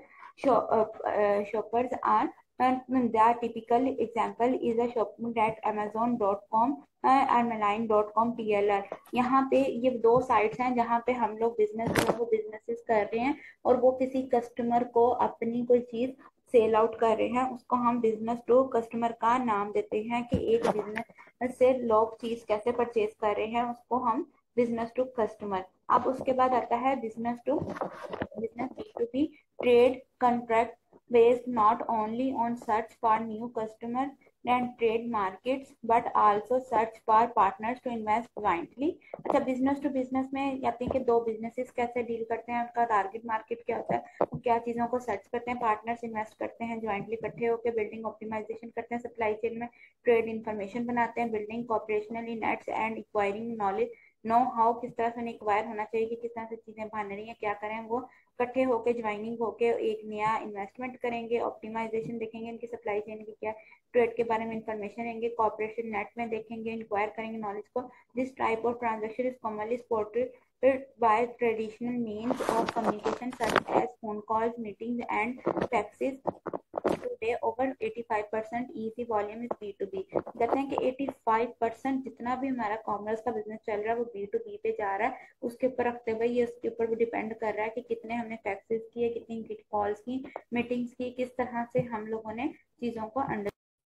shoppers are and the typical example is a shopping at amazon dot com and malign dot com T L R। यहाँ पे ये दो sites हैं जहाँ पे हम लोग business जो है वो बिजनेसेस कर रहे हैं और वो किसी कस्टमर को अपनी कोई चीज सेल आउट कर रहे हैं, उसको हम बिजनेस टू कस्टमर का नाम देते हैं कि एक बिजनेस से लोग चीज कैसे परचेज कर रहे हैं, उसको हम बिजनेस टू कस्टमर। अब उसके बाद आता है business to business B to B, trade contract based not only on search for new customers and trade markets but also search for partners to invest jointly। अच्छा, बिजनेस टू बिजनेस में आते हैं कि दो बिजनेसेस कैसे deal करते हैं, उनका टारगेट मार्केट क्या होता है, वो क्या चीजों को सर्च करते हैं, पार्टनर्स इन्वेस्ट करते हैं ज्वाइंटली इकट्ठे होकर, बिल्डिंग ऑप्टिमाइजेशन करते हैं, सप्लाई चेन में ट्रेड इन्फॉर्मेशन बनाते हैं, building cooperational in nets and acquiring knowledge know how, किस तरह से उन्हें एक्वायर होना चाहिए कि किस तरह से चीजें बन रही हैं, क्या करें, वो इकट्ठे होके ज्वाइनिंग होके एक नया इन्वेस्टमेंट करेंगे, ऑप्टिमाइजेशन देखेंगे, इनकी सप्लाई चेन की क्या ट्रेड के बारे में इंफॉर्मेशन देंगे, कॉपरेशन नेट में देखेंगे, इंक्वायर करेंगे नॉलेज को। This type of transaction is commonly supported by traditional means of communication such as phone calls, meetings and faxes. Today over eighty-five percent easy volume is B to B। कहते हैं कि eighty-five percent जितना भी हमारा commerce का business चल रहा है वो B to B पे जा रहा है। उसके ऊपर रखते हुए ये उसके ऊपर भी डिपेंड कर रहा है कि कितने हमने फैक्सेस किए, कितनी कॉल्स की, मीटिंग्स की, किस तरह से हम लोगों ने चीजों को अंडर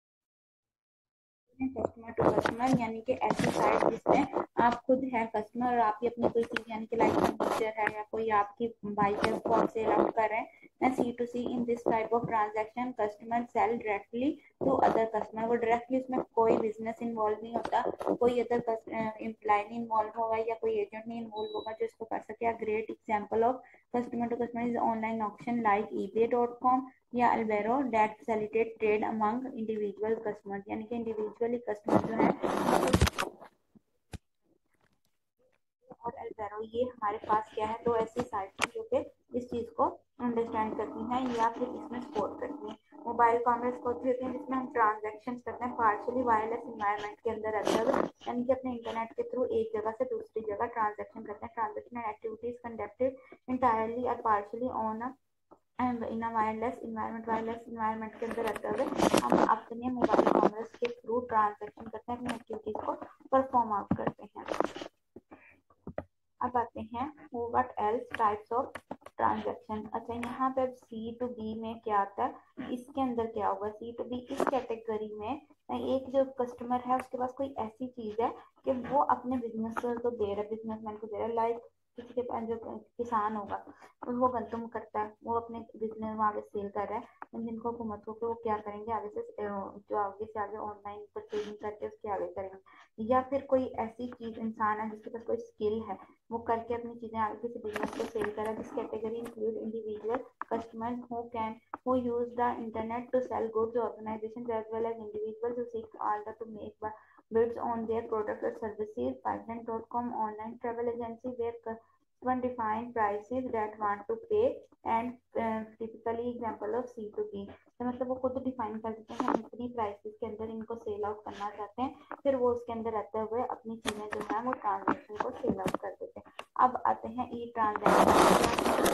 कस्टमर टू कस्टमर, यानी कि ऐसी साइट जिसमें आप खुद हैं कस्टमर और आपकी अपनी कोई चीज यानी कि लाइक फर्नीचर है या कोई आपकी बाइक है उसको आप सेल आउट कर रहे हैं। C to C, in this type of transaction customer sell directly to other customer, वो डायरेक्टली इसमें कोई बिजनेस इन्वॉल्व नहीं होता, कोई अदर एम्प्लॉय नहीं इन्वॉल्व होगा या कोई एजेंट नहीं इन्वॉल्व होगा जो इसको कर सके। Great example of customer to customer is online auction like eBay dot com या अल्बेरो that facilitate trade among individual customer, यानी कि इंडिविजुअली कस्टमर जो है और अल्बेरो, ये हमारे पास क्या है, दो ऐसी साइट जो कि इस चीज को अंडरस्टैंड करती हैं या फिर इसमें सपोर्ट करती हैं। मोबाइल कॉमर्स को होते हैं जिसमें हम ट्रांजेक्शन करते हैं पार्शियली वायरलेस एनवायरनमेंट के अंदर रहते हैं, यानी कि अपने इंटरनेट के थ्रू एक जगह से दूसरी जगह ट्रांजेक्शन करते हैं। ट्रांजेक्शन एक्टिविटीज कंडक्टेड इंटायरली और partially on in a wireless environment, wireless environment के अंदर रहते हुए हम अपने मोबाइल कॉमर्स के थ्रू ट्रांजेक्शन करते हैं, अपनी एक्टिविटीज को परफॉर्म आउट करते हैं। अब आते हैं what else types of transaction. अच्छा, यहाँ पे अब सी टू बी में क्या आता है, इसके अंदर क्या होगा, सी टू बी इस कैटेगरी में एक जो कस्टमर है उसके पास कोई ऐसी चीज है कि वो अपने बिजनेस को दे रहा है, बिजनेसमैन को दे रहा है, लाइक किसी के पास जो किसान होगा वो गंतम करता है, वो अपने बिजनेस आगे सेल कर रहा है, जिनको हुकूमत हो वो क्या करेंगे आगे से जो आगे से आगे ऑनलाइन परचेजिंग करके उसके आगे करेंगे। या फिर कोई ऐसी चीज इंसान है जिसके पास कोई स्किल है, वो करके अपनी चीजें आगे किसी बिजनेस को सेल कर रहा है। This category include individual customer who can who use the internet to sell goods, organization as well as individuals who seek order to make bids on their products or services। pipeline dot com online travel agency where customer define prices that want to pay and uh, typically example of C to B। तो मतलब वो खुद define कर देते हैं हम इतनी prices के अंदर इनको सेल आउट करना चाहते हैं, फिर वो उसके अंदर रहते हुए अपनी चीजें जो है वो ट्रांजेक्शन को सेल आउट कर देते हैं। अब आते हैं E transaction.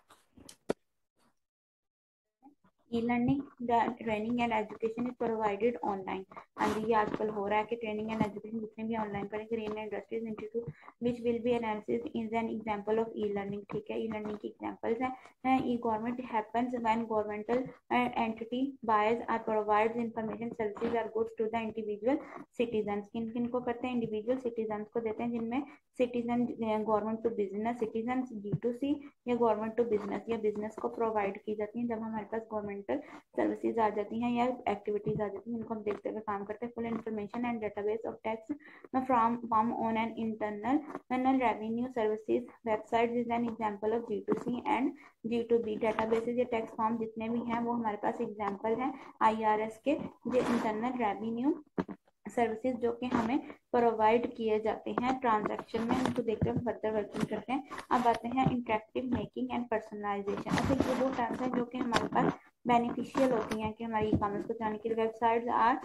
E learning training and education is provided online. हाँ जी, ये आजकल हो रहा है कि ट्रेनिंग एंड एजुकेशन जितने भी ऑनलाइन करेंगे। Green industries institute which will be analysis is an example of E learning. ठीक है, ई लर्निंग की एग्जांपल्स हैं E government happens when governmental entity buys or provides information services or goods to the individual citizen. किन किन को करते हैं, individual citizen को देते हैं, जिनमें citizen government to business, citizen B to C या गवर्नमेंट टू बिजनेस या बिजनेस को प्रोवाइड की जाती है। जब हमारे पास गवर्नमेंट फंडामेंटल सर्विसेज आ जाती हैं या एक्टिविटीज आ जाती हैं, इनको हम देखते हुए काम करते हैं। Full information and database of tax from from on an internal revenue services website is an example of G to C and G to B databases या टैक्स फॉर्म जितने भी हैं वो हमारे पास एग्जांपल हैं आई आर एस के, जो internal revenue services जो कि हमें प्रोवाइड किए जाते हैं ट्रांजैक्शन में, उनको देखते हुए फर्दर वर्किंग करते हैं। अब आते हैं इंटरेक्टिव मेकिंग एंड पर्सनलाइजेशन। अच्छा, ये वो टर्म्स हैं जो कि हमारे पास बेनिफिशियल होती हैं कि हमारी ई कॉमर्स को जाने के लिए। Websites are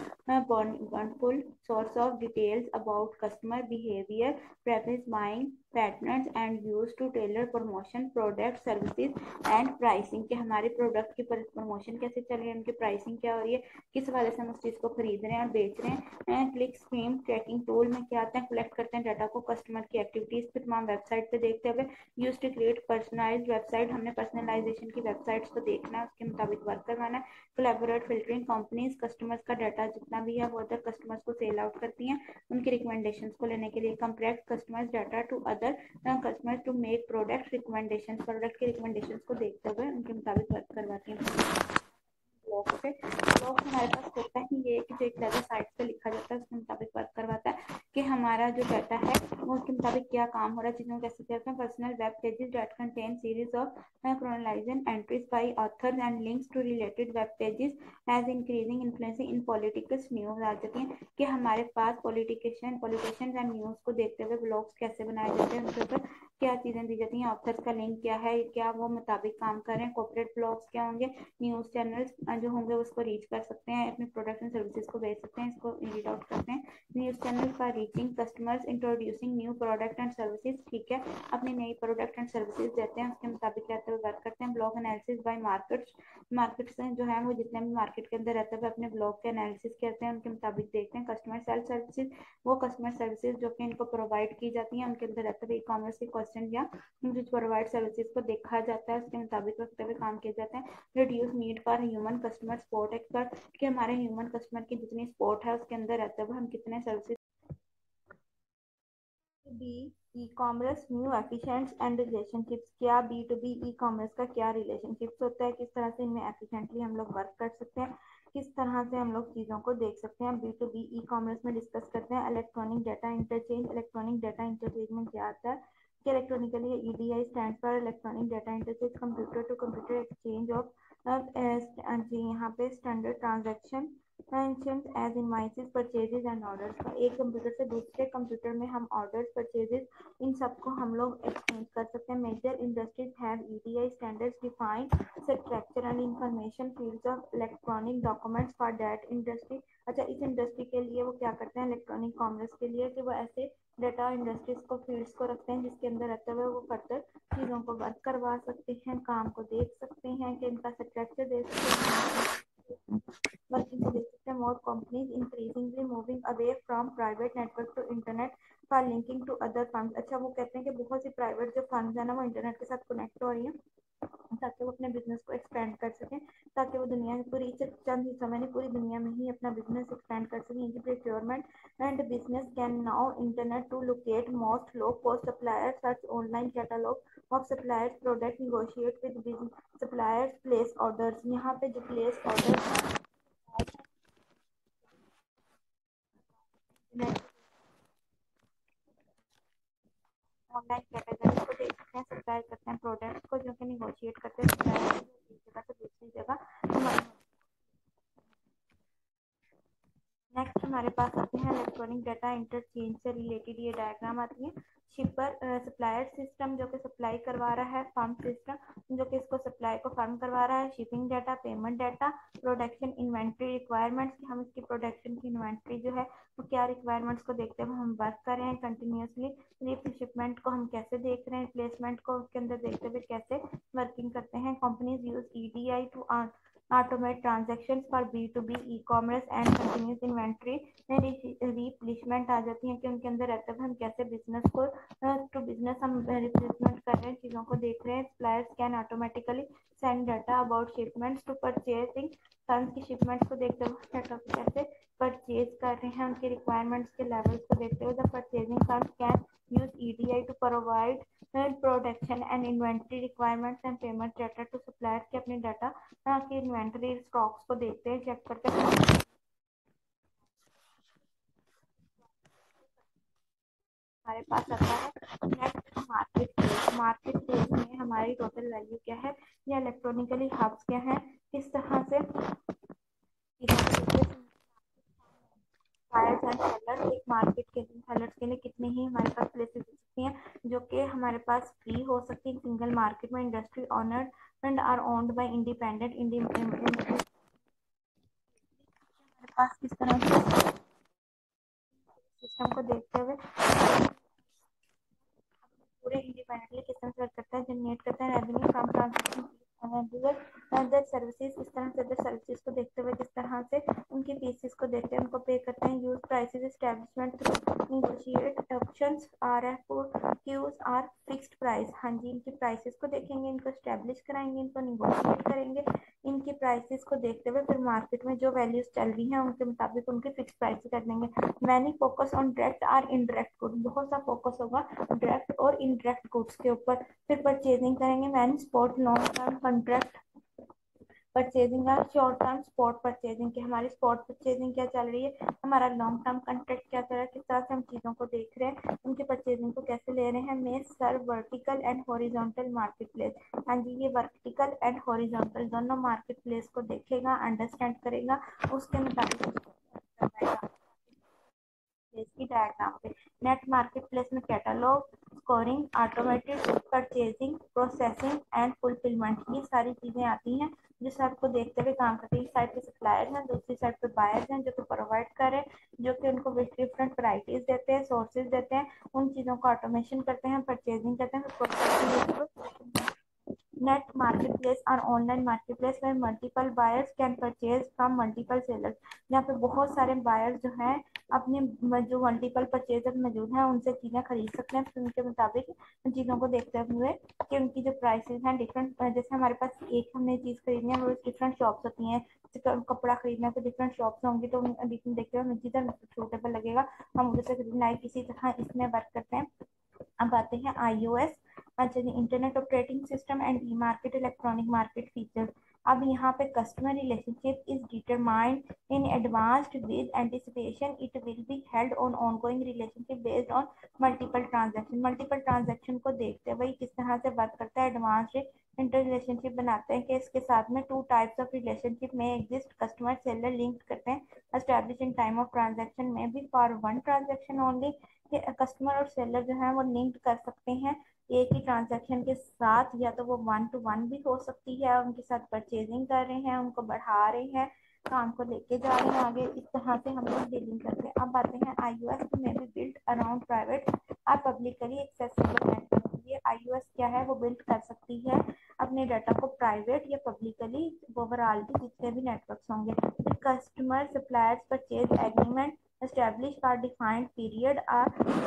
wonderful source of details about customer behaviour, preference, buying patterns and use to tailor promotion product services and pricing, के हमारे प्रोडक्ट की प्रमोशन कैसे चल रही है, उनकी प्राइसिंग क्या हो रही है, किस वाले से हम उस चीज़ को खरीद रहे हैं और बेच रहे हैं। क्लिक स्कीम ट्रैकिंग टूल में क्या आते हैं, कलेक्ट करते हैं डाटा को कस्टमर की एक्टिविटीज पे तमाम वेबसाइट पे देखते हुए। Use to create personalised website, हमने पर्सनलाइजेशन की वेबसाइट्स को देखना है, उसके मुताबिक वर्क करवाना है। कोलैबोरेट फिल्टरिंग, कंपनीज कस्टमर्स का डाटा जितना भी है वो अदर कस्टमर्स को सेल आउट करती हैं उनकी रिकमेंडेशंस को लेने के लिए। Compare customers data to other customers to make product recommendations, product के रिकमेंडेशंस को देखते हुए उनके मुताबिक वर्क करवाती हैं। ब्लॉग पे ब्लॉग हमारे पास होता ही ये कि जो एक डाटा साइट पे लिखा जाता है उसके मुताबिक वर्क करवाता है कि हमारा जो डाटा है वो उसके मुताबिक क्या काम हो रहा है, चीज़ों को कैसे करते हैं। Personal web pages that contain series of chronological entries by authors and links to related web pages as increasing influencing in politicals news आ जाती हैं कि हमारे पास पॉलिटिशियन पॉलिटिशियंस एंड न्यूज़ को देखते हुए ब्लॉग्स कैसे बनाए जाते हैं, उनके ऊपर क्या चीज़ें दी जाती हैं, ऑथर्स का लिंक क्या है, क्या वो मुताबिक काम कर रहे हैं, कॉर्पोरेट ब्लॉग्स क्या होंगे, न्यूज़ चैनल्स जो होंगे उसको रीच कर सकते हैं, अपने प्रोडक्ट एंड सर्विसेज को बेच सकते हैं, इसको रीड आउट करते हैं। News channel for reaching customers, introducing new product and services, ठीक है, अपनी नई प्रोडक्ट एंड सर्विसेज देते हैं उसके मुताबिक रहते हुए वर्क करते हैं। Blog analysis by markets, markets जो है वो जितने भी मार्केट के अंदर रहते हैं अपने ब्लॉग के एनालिसिस करते हैं, उनके मुताबिक देखते हैं। कस्टमर सेल्फ सर्विसेज, वो कस्टमर सर्विसेज जो कि इनको प्रोवाइड की जाती हैं उनके अंदर रहते हुए ई कॉमर्स के क्वेश्चन या जो प्रोवाइड सर्विसेज को देखा जाता है उसके मुताबिक रखते हुए काम किए जाते हैं। Reduce need for human customer support expert, कि हमारे ह्यूमन कस्टमर की जितनी सपोर्ट है उसके अंदर रहते हुए हम कितने services. B E commerce new एफिशिएंट्स and relationships, क्या B to B E commerce का क्या रिलेशनशिप्स होता है, किस तरह से इनमें एफिशिएंटली हम लोग वर्क कर सकते हैं, किस तरह से हम लोग चीज़ों को देख सकते हैं। B to B E commerce में डिस्कस करते हैं electronic data interchange. Electronic data interchange में क्या आता है कि electronically E D I stand for electronic data interchange, computer to computer exchange of जी यहाँ पे standard transaction as invoices purchases and orders का, एक कंप्यूटर से दूसरे कंप्यूटर में हम ऑर्डर्स परचेजेज इन सबको हम लोग एक्सचेंज कर सकते हैं। Major industries have EDI standards define structure and information fields of electronic documents for that industry. अच्छा, इस इंडस्ट्री के लिए वो क्या करते हैं इलेक्ट्रॉनिक कॉमर्स के लिए कि वो ऐसे डाटा इंडस्ट्रीज को फील्ड्स को रखते हैं जिसके अंदर रहते हुए वो फर्दर चीज़ों को वर्क करवा सकते हैं, काम को देख सकते हैं कि इनका स्ट्रक्चर देख सकते हैं, वर्किंग को देख सकते हैं। More companies increasingly moving away from private network to internet for linking to other funds. अच्छा, वो कहते हैं कि बहुत सी प्राइवेट जो फंड्स है ना वो इंटरनेट के साथ कनेक्ट हो रही हैं ताकि वो अपने बिजनेस को एक्सपेंड कर सकें, ताकि वो दुनिया में पूरी चंद हिस्सों में नहीं पूरी दुनिया में ही अपना बिजनेस एक्सपेंड कर सकें। इनकी procurement and business can now internet to locate most low cost suppliers search online catalogue of suppliers product negotiate with suppliers place orders. यहाँ पे जो प्लेस ऑर्डर्स हैं ऑनलाइन कैटेगरीज को देख सकते हैं, सप्लाई करते हैं प्रोडक्ट्स को जो कि निगोशिएट करते हैं सप्लायर एक जगह से दूसरी जगह। नेक्स्ट हमारे पास आते हैं इलेक्ट्रॉनिक डाटा इंटरचेंज से रिलेटेड ये डायग्राम आती है। शिपर सप्लायर सिस्टम जो कि सप्लाई करवा रहा है, फर्म सिस्टम जो कि इसको सप्लाई को फर्म करवा रहा है, shipping data, payment data, production inventory requirements कि हम इसकी प्रोडक्शन की इन्वेंट्री जो है वो क्या रिक्वायरमेंट्स को देखते हुए हम वर्क कर रहे हैं कंटिन्यूसली। शिपमेंट को हम कैसे देख रहे हैं, प्लेसमेंट को उसके अंदर देखते हुए कैसे वर्किंग करते हैं। Companies use E D I to automate transactions for B to B E commerce and continuous inventory replacement आ जाती है कि उनके अंदर रहते हुए हम कैसे बिजनेस को टू बिजनेस हम रिप्लेसमेंट कर रहे हैं, चीज़ों को देख रहे हैं। Suppliers can automatically send data about shipments to purchasing funds की शिपमेंट्स को देखते हुए नेटवर्क कैसे परचेज कर रहे हैं, उनके रिक्वायरमेंट्स के लेवल्स को देखते हुए the purchasing firm can use EDI to provide production and inventory requirements and payment data to supplier के अपने डाटा की इन्वेंट्री स्टॉक्स को देखते हैं, चेक करते हैं। हमारे पास आता है net market place. Market place में हमारी टोटल वैल्यू क्या है या इलेक्ट्रॉनिकली हब्स क्या है, किस तरह से बायर्स एंड सेलर्स एक मार्केट के सेलर्स के लिए कितनी ही हमारे पास प्लेसेस हो सकती हैं जो कि हमारे पास फ्री हो सकती है सिंगल मार्केट में। Industry owned and are owned by independent हमारे पास किस तरह से सिस्टम को देखते हुए पूरे इंडिपेंडेंटली किस तरह से वर्क करता है, जनरेट करता है revenue from transaction other services. इस तरह से अदर सर्विसेज को देखते हुए किस तरह से उनकी फीसेस को देखते हैं, उनको पे करते हैं। Use prices establishment negotiate options R F Qs are fixed price. हाँ जी, इनकी प्राइसेस को देखेंगे, इनको एस्टेब्लिश कराएंगे, इनको निगोशिएट करेंगे। इनकी प्राइसेस को देखते हुए फिर मार्केट में जो वैल्यूज चल रही हैं उनके मुताबिक उनके फिक्स प्राइस कर देंगे। मैनी फोकस ऑन डायरेक्ट और इनडायरेक्ट गुड, बहुत सा फोकस होगा डायरेक्ट और इनडायरेक्ट गुड्स के ऊपर। फिर परचेजिंग करेंगे many spot long term contract purchasing और शॉर्ट टर्म स्पॉट परचेजिंग की। हमारी स्पॉट परचेजिंग क्या चल रही है, हमारा लॉन्ग टर्म कॉन्ट्रैक्ट क्या चल रहा है, किस तरह से हम चीजों को देख रहे हैं, उनकी परचेजिंग को कैसे ले रहे हैं। May serve vertical and horizontal market place. हाँ जी, ये वर्टिकल एंड हॉरिजॉन्टल दोनों मार्केट प्लेस को देखेगा, अंडरस्टैंड करेगा, उसके मुताबिक की डायग्राम पे। नेट मार्केट प्लेस में catalogue, scoring, automated purchasing, processing and fulfilment, ये सारी चीजें आती हैं जो सबको देखते हुए काम करते हैं। साइड पे सप्लायर्स हैं, दूसरी साइड पे बायर्स हैं जो कि प्रोवाइड कर रहे हैं, जो कि उनको डिफरेंट वैरायटीज देते हैं, सोर्सेज देते हैं, उन चीजों को ऑटोमेशन करते हैं, परचेजिंग करते हैं। Net marketplace और online marketplace में multiple buyers can purchase from multiple sellers। यहाँ पे बहुत सारे buyers जो हैं अपने जो multiple purchaser मौजूद हैं उनसे चीजें खरीद सकते हैं। उनके मुताबिक उन चीजों को देखते हुए कि उनकी जो प्राइसेस हैं डिफरेंट, जैसे हमारे पास एक हमने चीज खरीदनी है वो डिफरेंट शॉप्स होती हैं। कपड़ा खरीदना है तो डिफरेंट शॉप्स होंगी, तो देखते हुए जिधर सूटेबल लगेगा हम उधर से खरीदना है। किसी तरह इसमें वर्क करते हैं। अब आते हैं आईओएस, अच्छा जी, internet operating system and E market electronic market features. अब यहाँ पे customer relationship is determined in advanced with anticipation, it will be held on ongoing relationship based on multiple transaction. Multiple transaction को देखते हुए किस तरह से वर्क करता है, एडवांस्ड इंटर रिलेशनशिप बनाते हैं कि इसके साथ में टू टाइप्स ऑफ रिलेशनशिप में एग्जिस्ट, कस्टमर सेलर लिंक करते हैं, establish in time of transaction में भी for one transaction only, customer और सेलर जो है वो लिंक कर सकते हैं एक ही ट्रांजैक्शन के साथ, या तो वो वन टू वन भी हो सकती है, उनके साथ परचेजिंग कर रहे हैं, उनको बढ़ा रहे हैं, काम को लेके जा रहे हैं आगे, इस तरह से हम लोग डीलिंग करते हैं। अब आते हैं आईओएस में भी बिल्ड अराउंड प्राइवेट और पब्लिकली एक्सेसिबल नेटवर्क। ये आईओएस क्या है, वो बिल्ड कर सकती है अपने डाटा को प्राइवेट या पब्लिकली, ओवरऑल भी जितने भी नेटवर्क्स होंगे। Customer suppliers purchase agreement establish for defined period और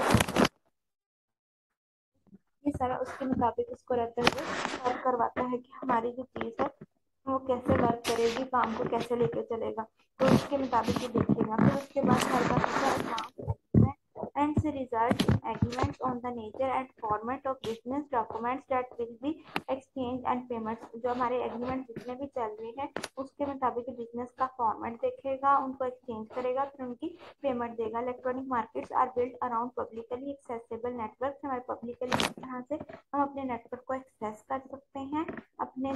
ये सारा उसके मुताबिक उसको रहते हुए वर्क करवाता है कि हमारी जो चीज़ है वो कैसे वर्क करेगी, काम को कैसे लेके चलेगा, तो उसके मुताबिक ये देखेगा। फिर उसके बाद हमारे पास and result in agreements on the nature and format of business documents that will be exchanged and payments। जो हमारे एग्रीमेंट जितने भी चल रहे हैं उसके मुताबिक बिजनेस का फॉर्मेट देखेगा, उनको एक्सचेंज करेगा, फिर उनकी पेमेंट देगा। Electronic markets are build around publicly accessible network. हमारे पब्लिकली इस तरह से हम अपने नेटवर्क को एक्सेस कर सकते हैं अपने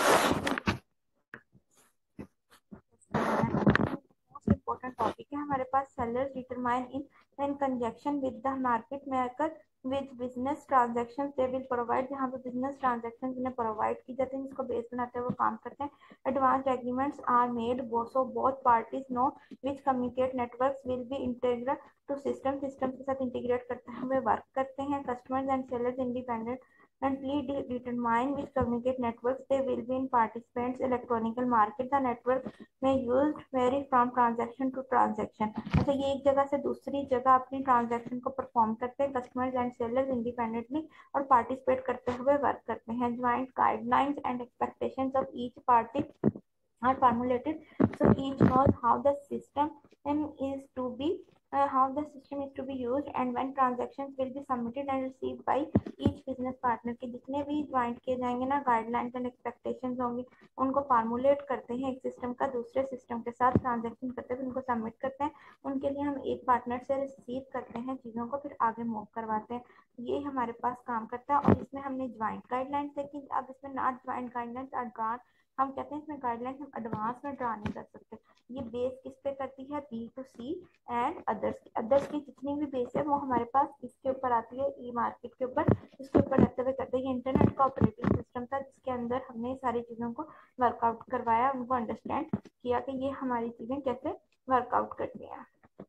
मोस्ट इम्पोर्टेंट टॉपिक है हमारे पास। Sellers determine in in conjunction with the market maker with business transaction they will provide, जहाँ पे बिजनेस ट्रांजैक्शन उन्हें प्रोवाइड की जाती है, जिसको बेस बनाते हुए वो काम करते हैं। Advanced agreements are made so both parties know which communicate networks will be integrated to system, system के साथ इंटीग्रेट करते हुए वर्क करते हैं। Customers and sellers independent and determine which communicate networks they will be in participants electronical market। the network may used vary from transaction to transaction। अच्छा, ये एक जगह से दूसरी जगह अपनी ट्रांजैक्शन को परफॉर्म करते हैं। कस्टमर्स एंड सेलर्स इंडिपेंडेंटली और पार्टिसिपेट करते हुए वर्क करते हैं। Joint guidelines and expectations of each party are formulated, so each knows how the system is to be uh, how the system is to be used and when transactions will be submitted and received by each business partner। के जितने भी joint किए जाएंगे ना guidelines and expectations होंगी उनको formulate करते हैं एक सिस्टम का दूसरे सिस्टम के साथ ट्रांजेक्शन करते हैं उनको सबमिट करते हैं उनके लिए हम एक पार्टनर से रिसीव करते हैं चीज़ों को फिर आगे मूव करवाते हैं। ये हमारे पास काम करता है और इसमें हमने ज्वाइंट गाइडलाइंस देखी। अब इसमें नॉट ज्वाइंट गाइडलाइंस एडवांस हम कहते हैं इसमें गाइडलाइंस हम एडवांस में ड्रा नहीं कर सकते। ये बेस किस पे करती है B to C and others others की जितनी भी बेस है वो हमारे पास इसके ऊपर आती है ई मार्केट के ऊपर इसके ऊपर रहते हुए करते हैं। ये इंटरनेट का ऑपरेटिंग सिस्टम था जिसके अंदर हमने सारी चीज़ों को वर्कआउट करवाया उनको अंडरस्टैंड किया कि ये हमारी चीज़ें कैसे वर्कआउट करती हैं।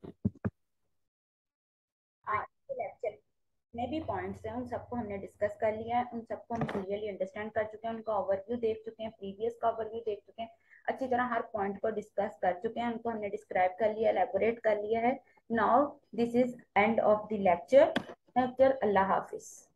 आज के लेक्चर में भी पॉइंट्स हैं उन सबको हमने डिस्कस कर लिया है, उन सबको हम क्लियरली अंडरस्टैंड कर चुके हैं, उनका ओवरव्यू देख चुके हैं, प्रीवियस का ओवरव्यू देख चुके हैं, अच्छी तरह हर पॉइंट को डिस्कस कर चुके हैं, उनको हमने डिस्क्राइब कर लिया, एलेबोरेट कर लिया है। Now this is end of the lecture lecture अल्लाह हाफिज।